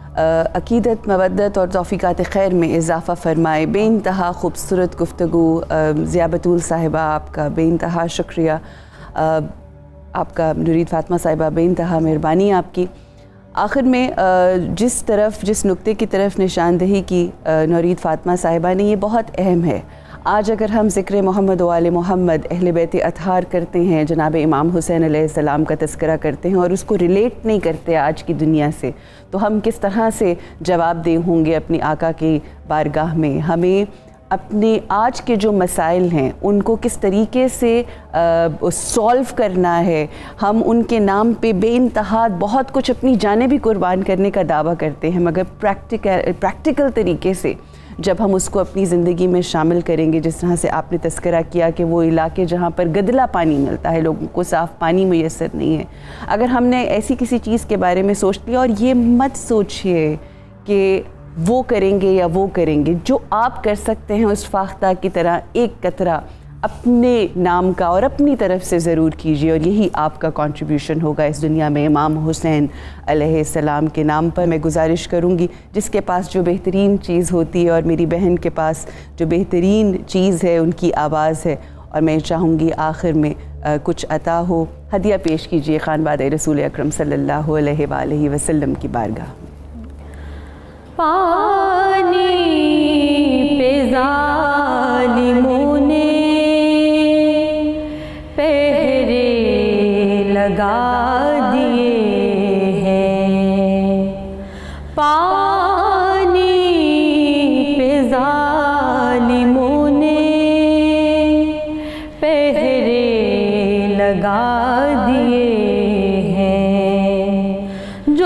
عقیدت، مودت اور توفیقات خیر میں اضافہ فرمائے. بے انتہا خوبصورت گفتگو. ضیاء بطول صاحبہ آپ کا بے انتہا شکریہ. آپ کا نورید فاطمہ صاحبہ بے انتہا مہربانی آپ کی. آخر میں جس نقطے کی طرف نشاندہی کی نورید فاطمہ صاحبہ نے، یہ بہت اہم ہے. آج اگر ہم ذکر محمد و آل محمد، اہل بیت اطہار کرتے ہیں، جناب امام حسین علیہ السلام کا تذکرہ کرتے ہیں اور اس کو ریلیٹ نہیں کرتے آج کی دنیا سے، تو ہم کس طرح سے جواب دہ ہوں گے اپنی آقا کی بارگاہ میں؟ ہمیں اپنے آج کے جو مسائل ہیں ان کو کس طریقے سے سولو کرنا ہے. ہم ان کے نام پہ بے انتہا بہت کچھ اپنی جانیں بھی قربان کرنے کا دعویٰ کرتے ہیں، مگر پریکٹیکل طریقے سے جب ہم اس کو اپنی زندگی میں شامل کریں گے، جس طرح سے آپ نے تذکرہ کیا کہ وہ علاقے جہاں پر گدلا پانی ملتا ہے، لوگوں کو صاف پانی میسر نہیں ہے، اگر ہم نے ایسی کسی چیز کے بارے میں سوچ لیا، اور یہ مت سوچئے کہ وہ کریں گے یا وہ کریں گے، جو آپ کر سکتے ہیں اس فاختہ کی طرح ایک قطرہ اپنے نام کا اور اپنی طرف سے ضرور کیجیے، اور یہی آپ کا کنٹریبیوشن ہوگا اس دنیا میں۔ امام حسین علیہ السلام کے نام پر میں گزارش کروں گی، جس کے پاس جو بہترین چیز ہوتی ہے، اور میری بہن کے پاس جو بہترین چیز ہے ان کی آواز ہے، اور میں چاہوں گی آخر میں کچھ عطا ہو، ہدیہ پیش کیجیے خانواد رسول اکرم صلی اللہ علیہ وآلہ وسلم کی بارگاہ۔ پانی پہ ظالموں نے پہرے لگا دیے ہیں، پانی پہ ظالموں نے پہرے لگا دیے ہیں، جو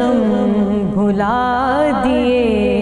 غم بھلا دیے